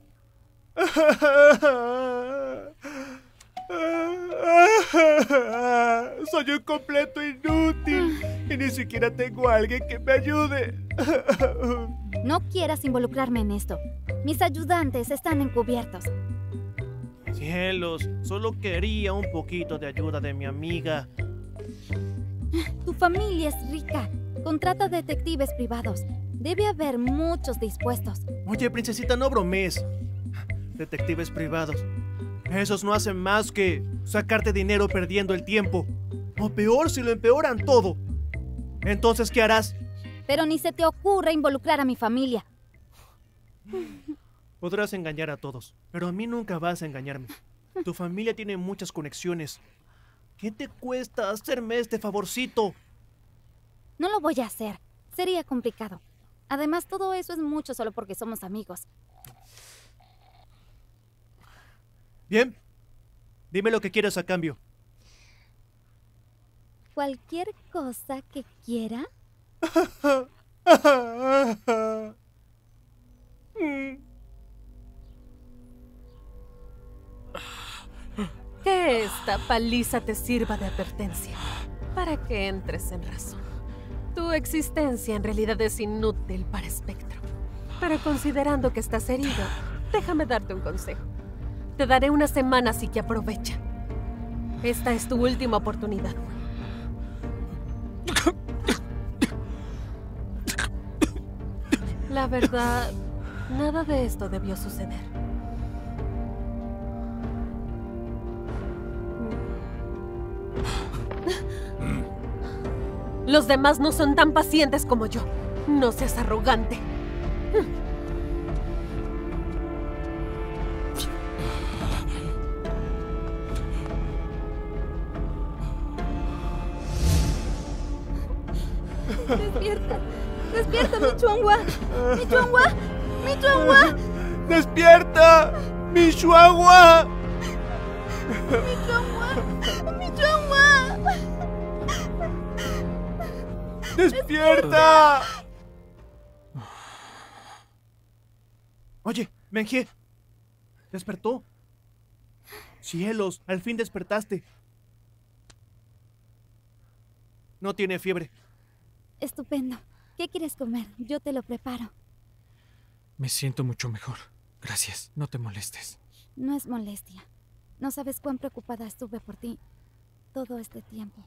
Soy un completo inútil y ni siquiera tengo a alguien que me ayude. No quieras involucrarme en esto. Mis ayudantes están encubiertos. Cielos, solo quería un poquito de ayuda de mi amiga. Tu familia es rica. Contrata detectives privados. Debe haber muchos dispuestos. Oye, princesita, no bromees. Detectives privados. Esos no hacen más que sacarte dinero perdiendo el tiempo. O peor, si lo empeoran todo. Entonces, ¿qué harás? Pero ni se te ocurra involucrar a mi familia. Podrás engañar a todos, pero a mí nunca vas a engañarme. Tu familia tiene muchas conexiones. ¿Qué te cuesta hacerme este favorcito? No lo voy a hacer. Sería complicado. Además, todo eso es mucho solo porque somos amigos. Bien. Dime lo que quieres a cambio. Cualquier cosa que quiera. Que esta paliza te sirva de advertencia para que entres en razón. Tu existencia en realidad es inútil para Espectro. Pero considerando que estás herido, déjame darte un consejo. Te daré una semana, así que aprovecha. Esta es tu última oportunidad. La verdad, nada de esto debió suceder. Los demás no son tan pacientes como yo. No seas arrogante. ¡Despierta! ¡Despierta, mi chuangua! ¡Mi chuangua! ¡Mi chuangua! ¡Despierta! ¡Mi chuangua! ¡Mi chuangua! ¡Mi chuangua! ¡Despierta! Oye, Mengie. ¿Despertó? Cielos, al fin despertaste. No tiene fiebre. Estupendo. ¿Qué quieres comer? Yo te lo preparo. Me siento mucho mejor. Gracias. No te molestes. No es molestia. No sabes cuán preocupada estuve por ti todo este tiempo.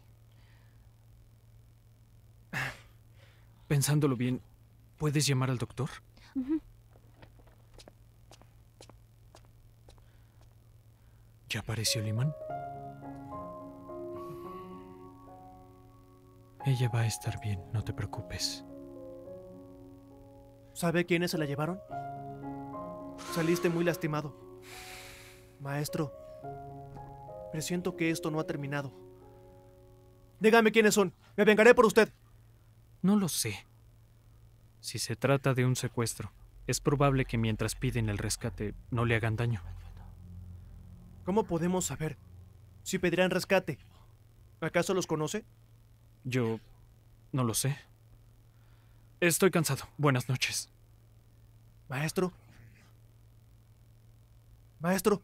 Pensándolo bien, ¿puedes llamar al doctor? Uh-huh. ¿Ya apareció el imán? Ella va a estar bien, no te preocupes. ¿Sabe quiénes se la llevaron? Saliste muy lastimado. Maestro, presiento que esto no ha terminado. Dígame quiénes son. Me vengaré por usted. No lo sé. Si se trata de un secuestro, es probable que mientras piden el rescate no le hagan daño. ¿Cómo podemos saber si pedirán rescate? ¿Acaso los conoce? Yo no lo sé. Estoy cansado. Buenas noches. Maestro. Maestro.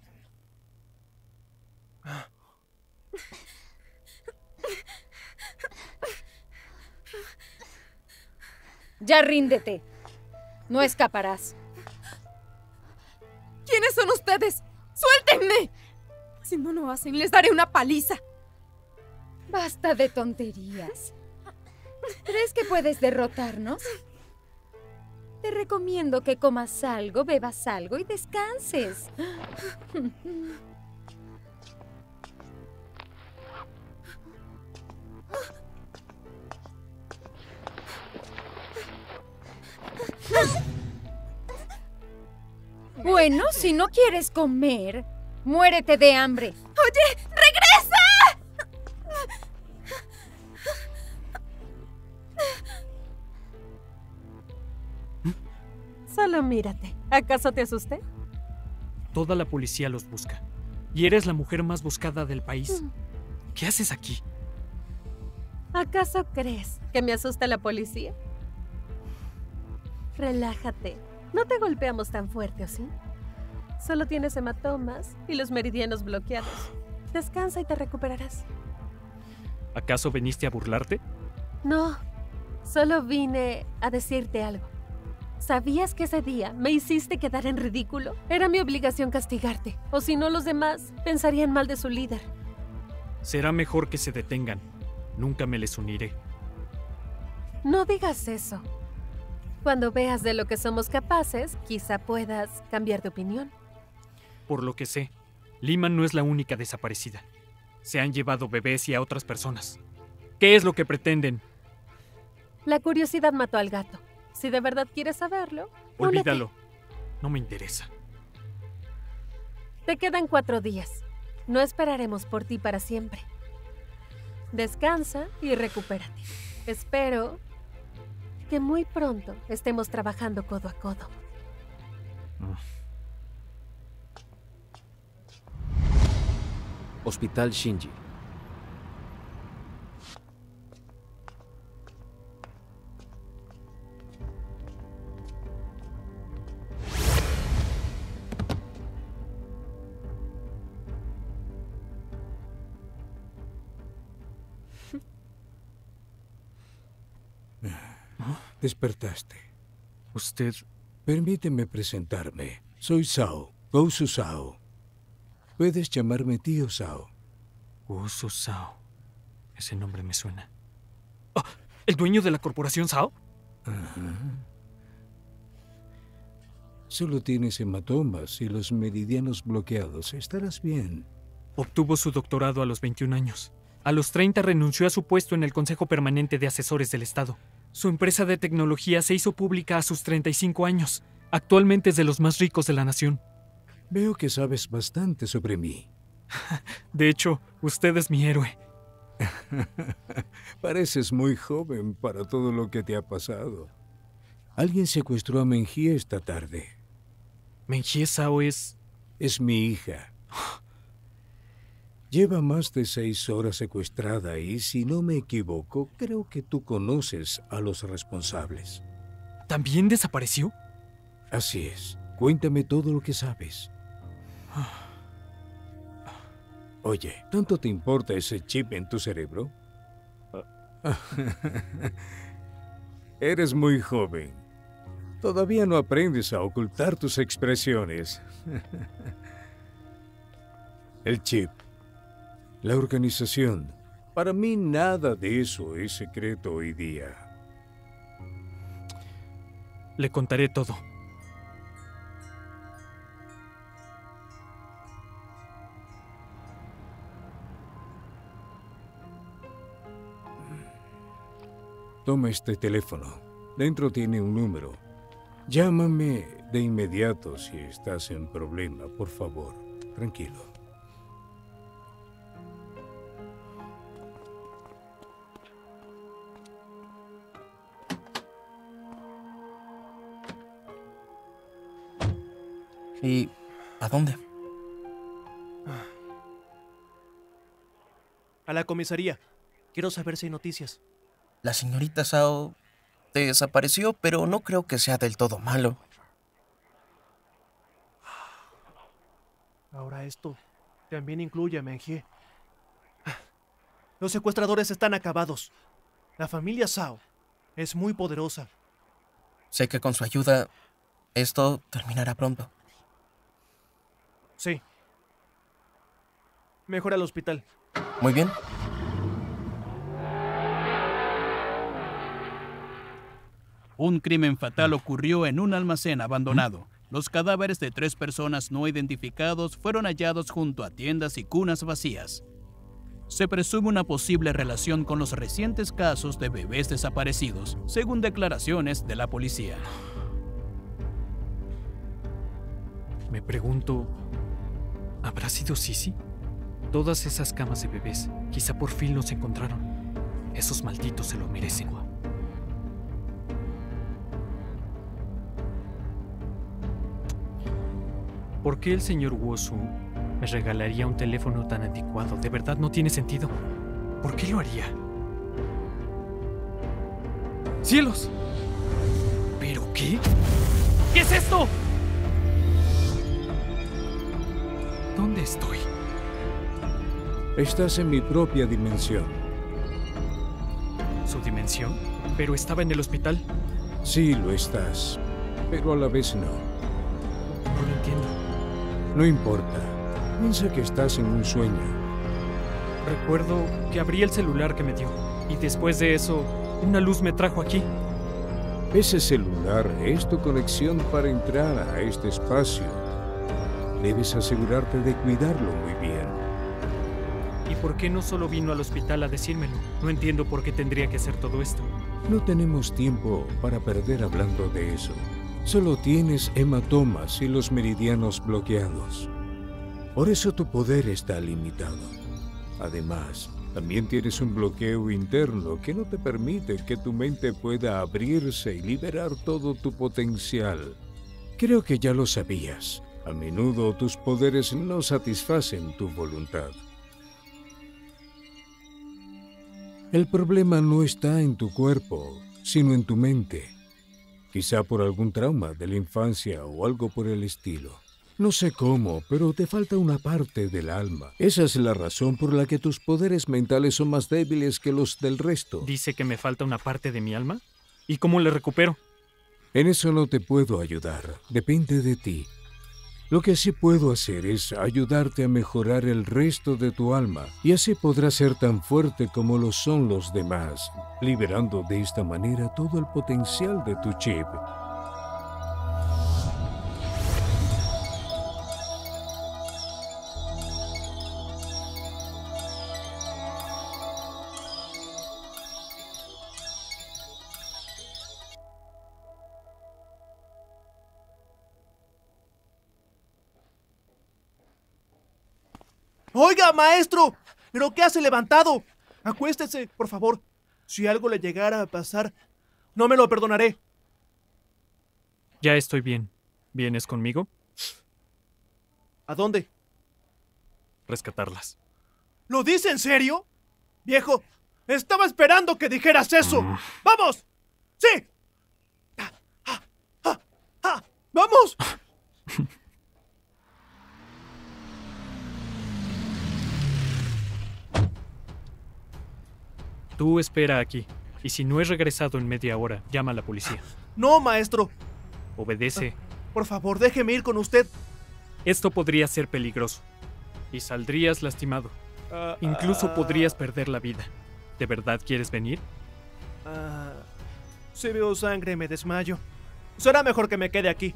Ya ríndete. No escaparás. ¿Quiénes son ustedes? ¡Suéltenme! Si no lo hacen, les daré una paliza. Basta de tonterías. ¿Crees que puedes derrotarnos? Te recomiendo que comas algo, bebas algo y descanses. Bueno, si no quieres comer, Muérete de hambre. ¡Oye! ¡Regresa! Solo mírate. ¿Acaso te asusté? Toda la policía los busca. Y eres la mujer más buscada del país. ¿Qué haces aquí? ¿Acaso crees que me asusta la policía? Relájate. No te golpeamos tan fuerte, ¿o sí? Solo tienes hematomas y los meridianos bloqueados. Descansa y te recuperarás. ¿Acaso viniste a burlarte? No, solo vine a decirte algo. ¿Sabías que ese día me hiciste quedar en ridículo? Era mi obligación castigarte, o si no los demás pensarían mal de su líder. Será mejor que se detengan. Nunca me les uniré. No digas eso. Cuando veas de lo que somos capaces, quizá puedas cambiar de opinión. Por lo que sé, Lehman no es la única desaparecida. Se han llevado bebés y a otras personas. ¿Qué es lo que pretenden? La curiosidad mató al gato. Si de verdad quieres saberlo, Olvídalo. únete. No me interesa. Te quedan cuatro días. No esperaremos por ti para siempre. Descansa y recupérate. Espero que muy pronto estemos trabajando codo a codo. Hospital Shinji. Despertaste. ¿Usted? Permíteme presentarme. Soy Sao, Gousu Sao. Puedes llamarme tío Sao. Gousu Sao. Ese nombre me suena. Oh, ¿el dueño de la corporación Sao? Ajá. Solo tienes hematomas y los meridianos bloqueados. Estarás bien. Obtuvo su doctorado a los veintiún años. A los treinta renunció a su puesto en el Consejo Permanente de Asesores del Estado. Su empresa de tecnología se hizo pública a sus treinta y cinco años. Actualmente es de los más ricos de la nación. Veo que sabes bastante sobre mí. De hecho, usted es mi héroe. Pareces muy joven para todo lo que te ha pasado. Alguien secuestró a Menjie esta tarde. ¿Menjie Sao es...? Es mi hija. Lleva más de seis horas secuestrada y, si no me equivoco, creo que tú conoces a los responsables. ¿También desapareció? Así es. Cuéntame todo lo que sabes. Oye, ¿tanto te importa ese chip en tu cerebro? Eres muy joven. Todavía no aprendes a ocultar tus expresiones. El chip. La organización. Para mí nada de eso es secreto hoy día. Le contaré todo. Toma este teléfono. Dentro tiene un número. Llámame de inmediato si estás en problema, por favor. Tranquilo. ¿Y a dónde? A la comisaría. Quiero saber si hay noticias. La señorita Sao desapareció, pero no creo que sea del todo malo. Ahora esto también incluye a Menjie. Los secuestradores están acabados. La familia Sao es muy poderosa. Sé que con su ayuda esto terminará pronto. Sí. Mejor al hospital. Muy bien. Un crimen fatal ocurrió en un almacén abandonado. Los cadáveres de tres personas no identificados fueron hallados junto a tiendas y cunas vacías. Se presume una posible relación con los recientes casos de bebés desaparecidos, según declaraciones de la policía. Me pregunto, ¿Habrá sido Sisi? Todas esas camas de bebés, quizá por fin los encontraron. Esos malditos se lo merecen. ¿Por qué el señor Wosu me regalaría un teléfono tan anticuado? De verdad no tiene sentido. ¿Por qué lo haría? ¡Cielos! ¿Pero qué? ¿Qué es esto? ¿Dónde estoy? Estás en mi propia dimensión. ¿Su dimensión? ¿Pero estaba en el hospital? Sí, lo estás, pero a la vez no. No lo entiendo. No importa. Piensa que estás en un sueño. Recuerdo que abrí el celular que me dio, y después de eso, una luz me trajo aquí. Ese celular es tu conexión para entrar a este espacio. Debes asegurarte de cuidarlo muy bien. ¿Y por qué no solo vino al hospital a decírmelo? No entiendo por qué tendría que hacer todo esto. No tenemos tiempo para perder hablando de eso. Solo tienes hematomas y los meridianos bloqueados. Por eso tu poder está limitado. Además, también tienes un bloqueo interno que no te permite que tu mente pueda abrirse y liberar todo tu potencial. Creo que ya lo sabías. A menudo tus poderes no satisfacen tu voluntad. El problema no está en tu cuerpo, sino en tu mente. Quizá por algún trauma de la infancia o algo por el estilo. No sé cómo, pero te falta una parte del alma. Esa es la razón por la que tus poderes mentales son más débiles que los del resto. ¿Dice que me falta una parte de mi alma? ¿Y cómo le recupero? En eso no te puedo ayudar. Depende de ti. Lo que sí puedo hacer es ayudarte a mejorar el resto de tu alma, y así podrás ser tan fuerte como lo son los demás, liberando de esta manera todo el potencial de tu chip. ¡Oiga, maestro! ¿Pero qué hace levantado? Acuéstese, por favor. Si algo le llegara a pasar, no me lo perdonaré. Ya estoy bien. ¿Vienes conmigo? ¿A dónde? Rescatarlas. ¿Lo dice en serio? Viejo, estaba esperando que dijeras eso. Mm. ¡Vamos! ¡Sí! ¡Ah, ah, ah, ah! ¡Vamos! Tú espera aquí, y si no he regresado en media hora, llama a la policía. No, maestro. Obedece. Por favor, déjeme ir con usted. Esto podría ser peligroso, y saldrías lastimado. Uh, Incluso uh, podrías perder la vida. ¿De verdad quieres venir? Uh, si veo sangre, me desmayo. Será mejor que me quede aquí.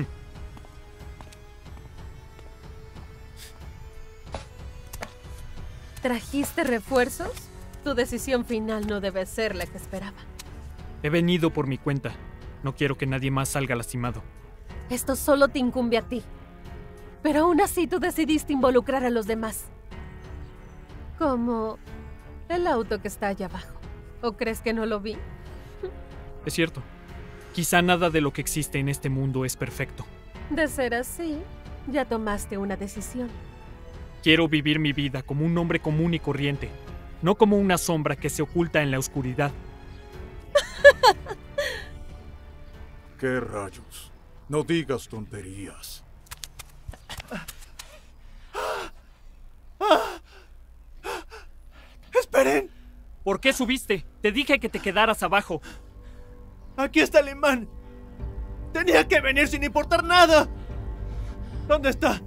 ¿Trajiste refuerzos? Tu decisión final no debe ser la que esperaba. He venido por mi cuenta. No quiero que nadie más salga lastimado. Esto solo te incumbe a ti. Pero aún así tú decidiste involucrar a los demás. Como el auto que está allá abajo. ¿O crees que no lo vi? Es cierto. Quizá nada de lo que existe en este mundo es perfecto. De ser así, ya tomaste una decisión. Quiero vivir mi vida como un hombre común y corriente. No como una sombra que se oculta en la oscuridad. ¿Qué rayos? No digas tonterías. ¡Esperen! ¿Por qué subiste? Te dije que te quedaras abajo. Aquí está Alemán. Tenía que venir sin importar nada. ¿Dónde está?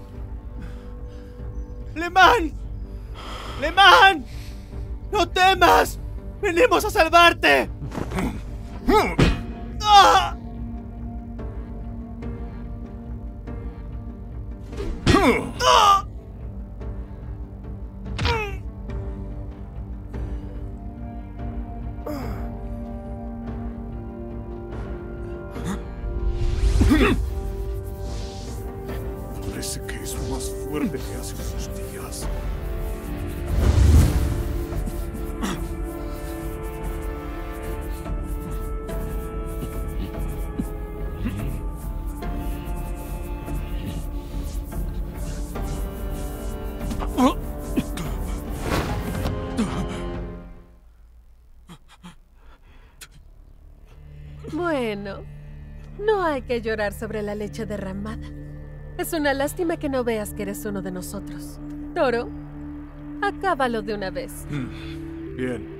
¡Alemán! ¡Alemán! ¡No temas! ¡Venimos a salvarte! ¡Ah! ¡Ah! Parece que es más fuerte. fuerte que hace unos días. Bueno, no hay que llorar sobre la leche derramada. Es una lástima que no veas que eres uno de nosotros. Toro, acábalo de una vez. Bien.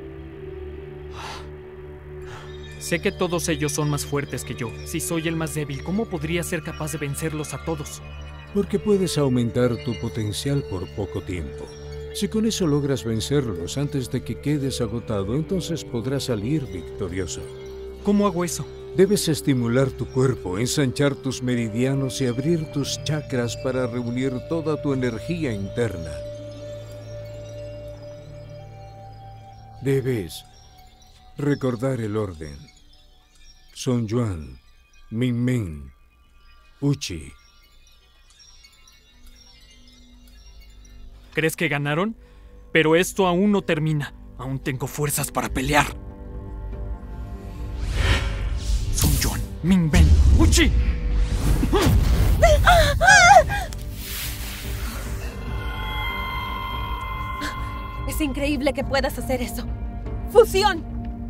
Sé que todos ellos son más fuertes que yo. Si soy el más débil, ¿cómo podría ser capaz de vencerlos a todos? Porque puedes aumentar tu potencial por poco tiempo. Si con eso logras vencerlos antes de que quedes agotado, entonces podrás salir victorioso. ¿Cómo hago eso? Debes estimular tu cuerpo, ensanchar tus meridianos y abrir tus chakras para reunir toda tu energía interna. Debes recordar el orden. Sun Yuan, Min Min, Uchi. ¿Crees que ganaron? Pero esto aún no termina. Aún tengo fuerzas para pelear. Sun Yuan, Min Ben, Uchi. Es increíble que puedas hacer eso. ¡Fusión!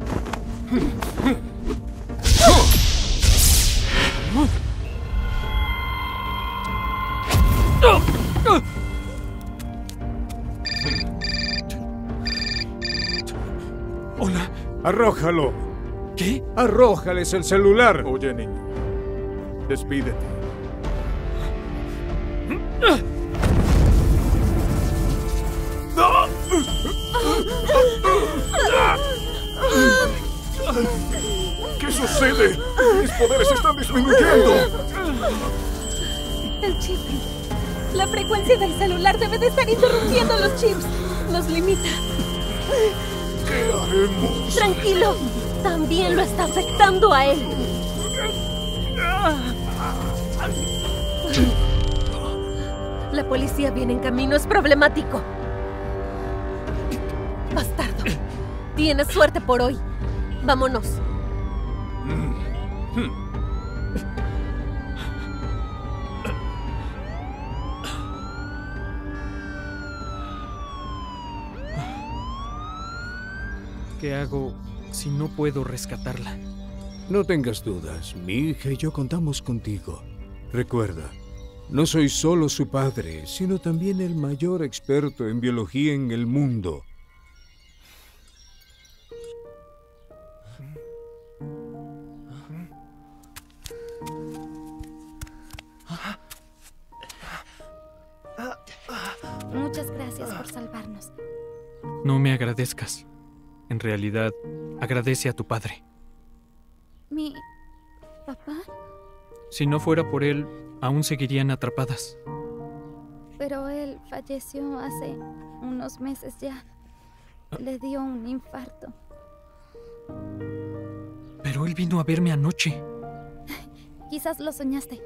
Hola. ¡Arrójalo! ¿Qué? ¡Arrójales el celular! Oye, niño. Despídete. ¿Qué sucede? Mis poderes están disminuyendo. El chip. La frecuencia del celular debe de estar interrumpiendo los chips. Nos limita. ¿Qué haremos? Tranquilo. También lo está afectando a él. La policía viene en camino. Es problemático. Bastardo. Tienes suerte por hoy. Vámonos. ¿Qué hago si no puedo rescatarla? No tengas dudas, mi hija y yo contamos contigo. Recuerda, no soy solo su padre, sino también el mayor experto en biología en el mundo. Muchas gracias por salvarnos. No me agradezcas. En realidad, agradece a tu padre. ¿Mi papá? Si no fuera por él, aún seguirían atrapadas. Pero él falleció hace unos meses ya. Le dio un infarto. Pero él vino a verme anoche. Quizás lo soñaste.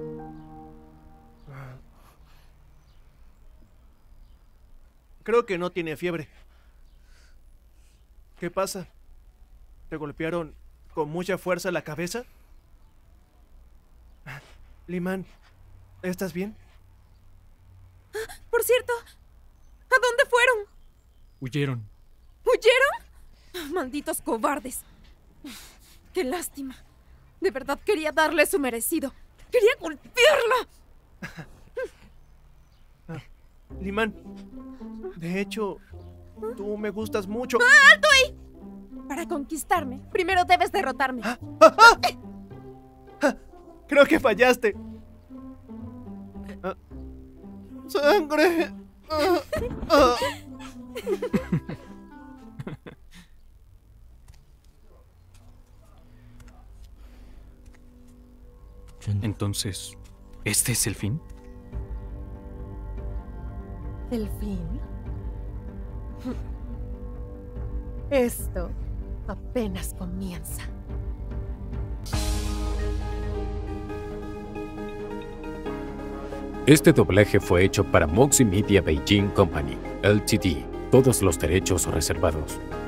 Creo que no tiene fiebre. ¿Qué pasa? ¿Te golpearon con mucha fuerza la cabeza? Limán, ¿estás bien? Por cierto, ¿a dónde fueron? Huyeron. ¿Huyeron? Malditos cobardes. Qué lástima. De verdad quería darle su merecido. Quería golpearla. Limán, de hecho, tú me gustas mucho. ¡Ah, alto ahí! Para conquistarme, primero debes derrotarme. ¡Ah! ¡Ah! ¡Ah! Creo que fallaste. Ah. ¡Sangre! Ah. Ah. Entonces, ¿este es el fin? ¿El fin? Esto apenas comienza. Este doblaje fue hecho para Moxie Media Beijing Company, L T D. Todos los derechos reservados.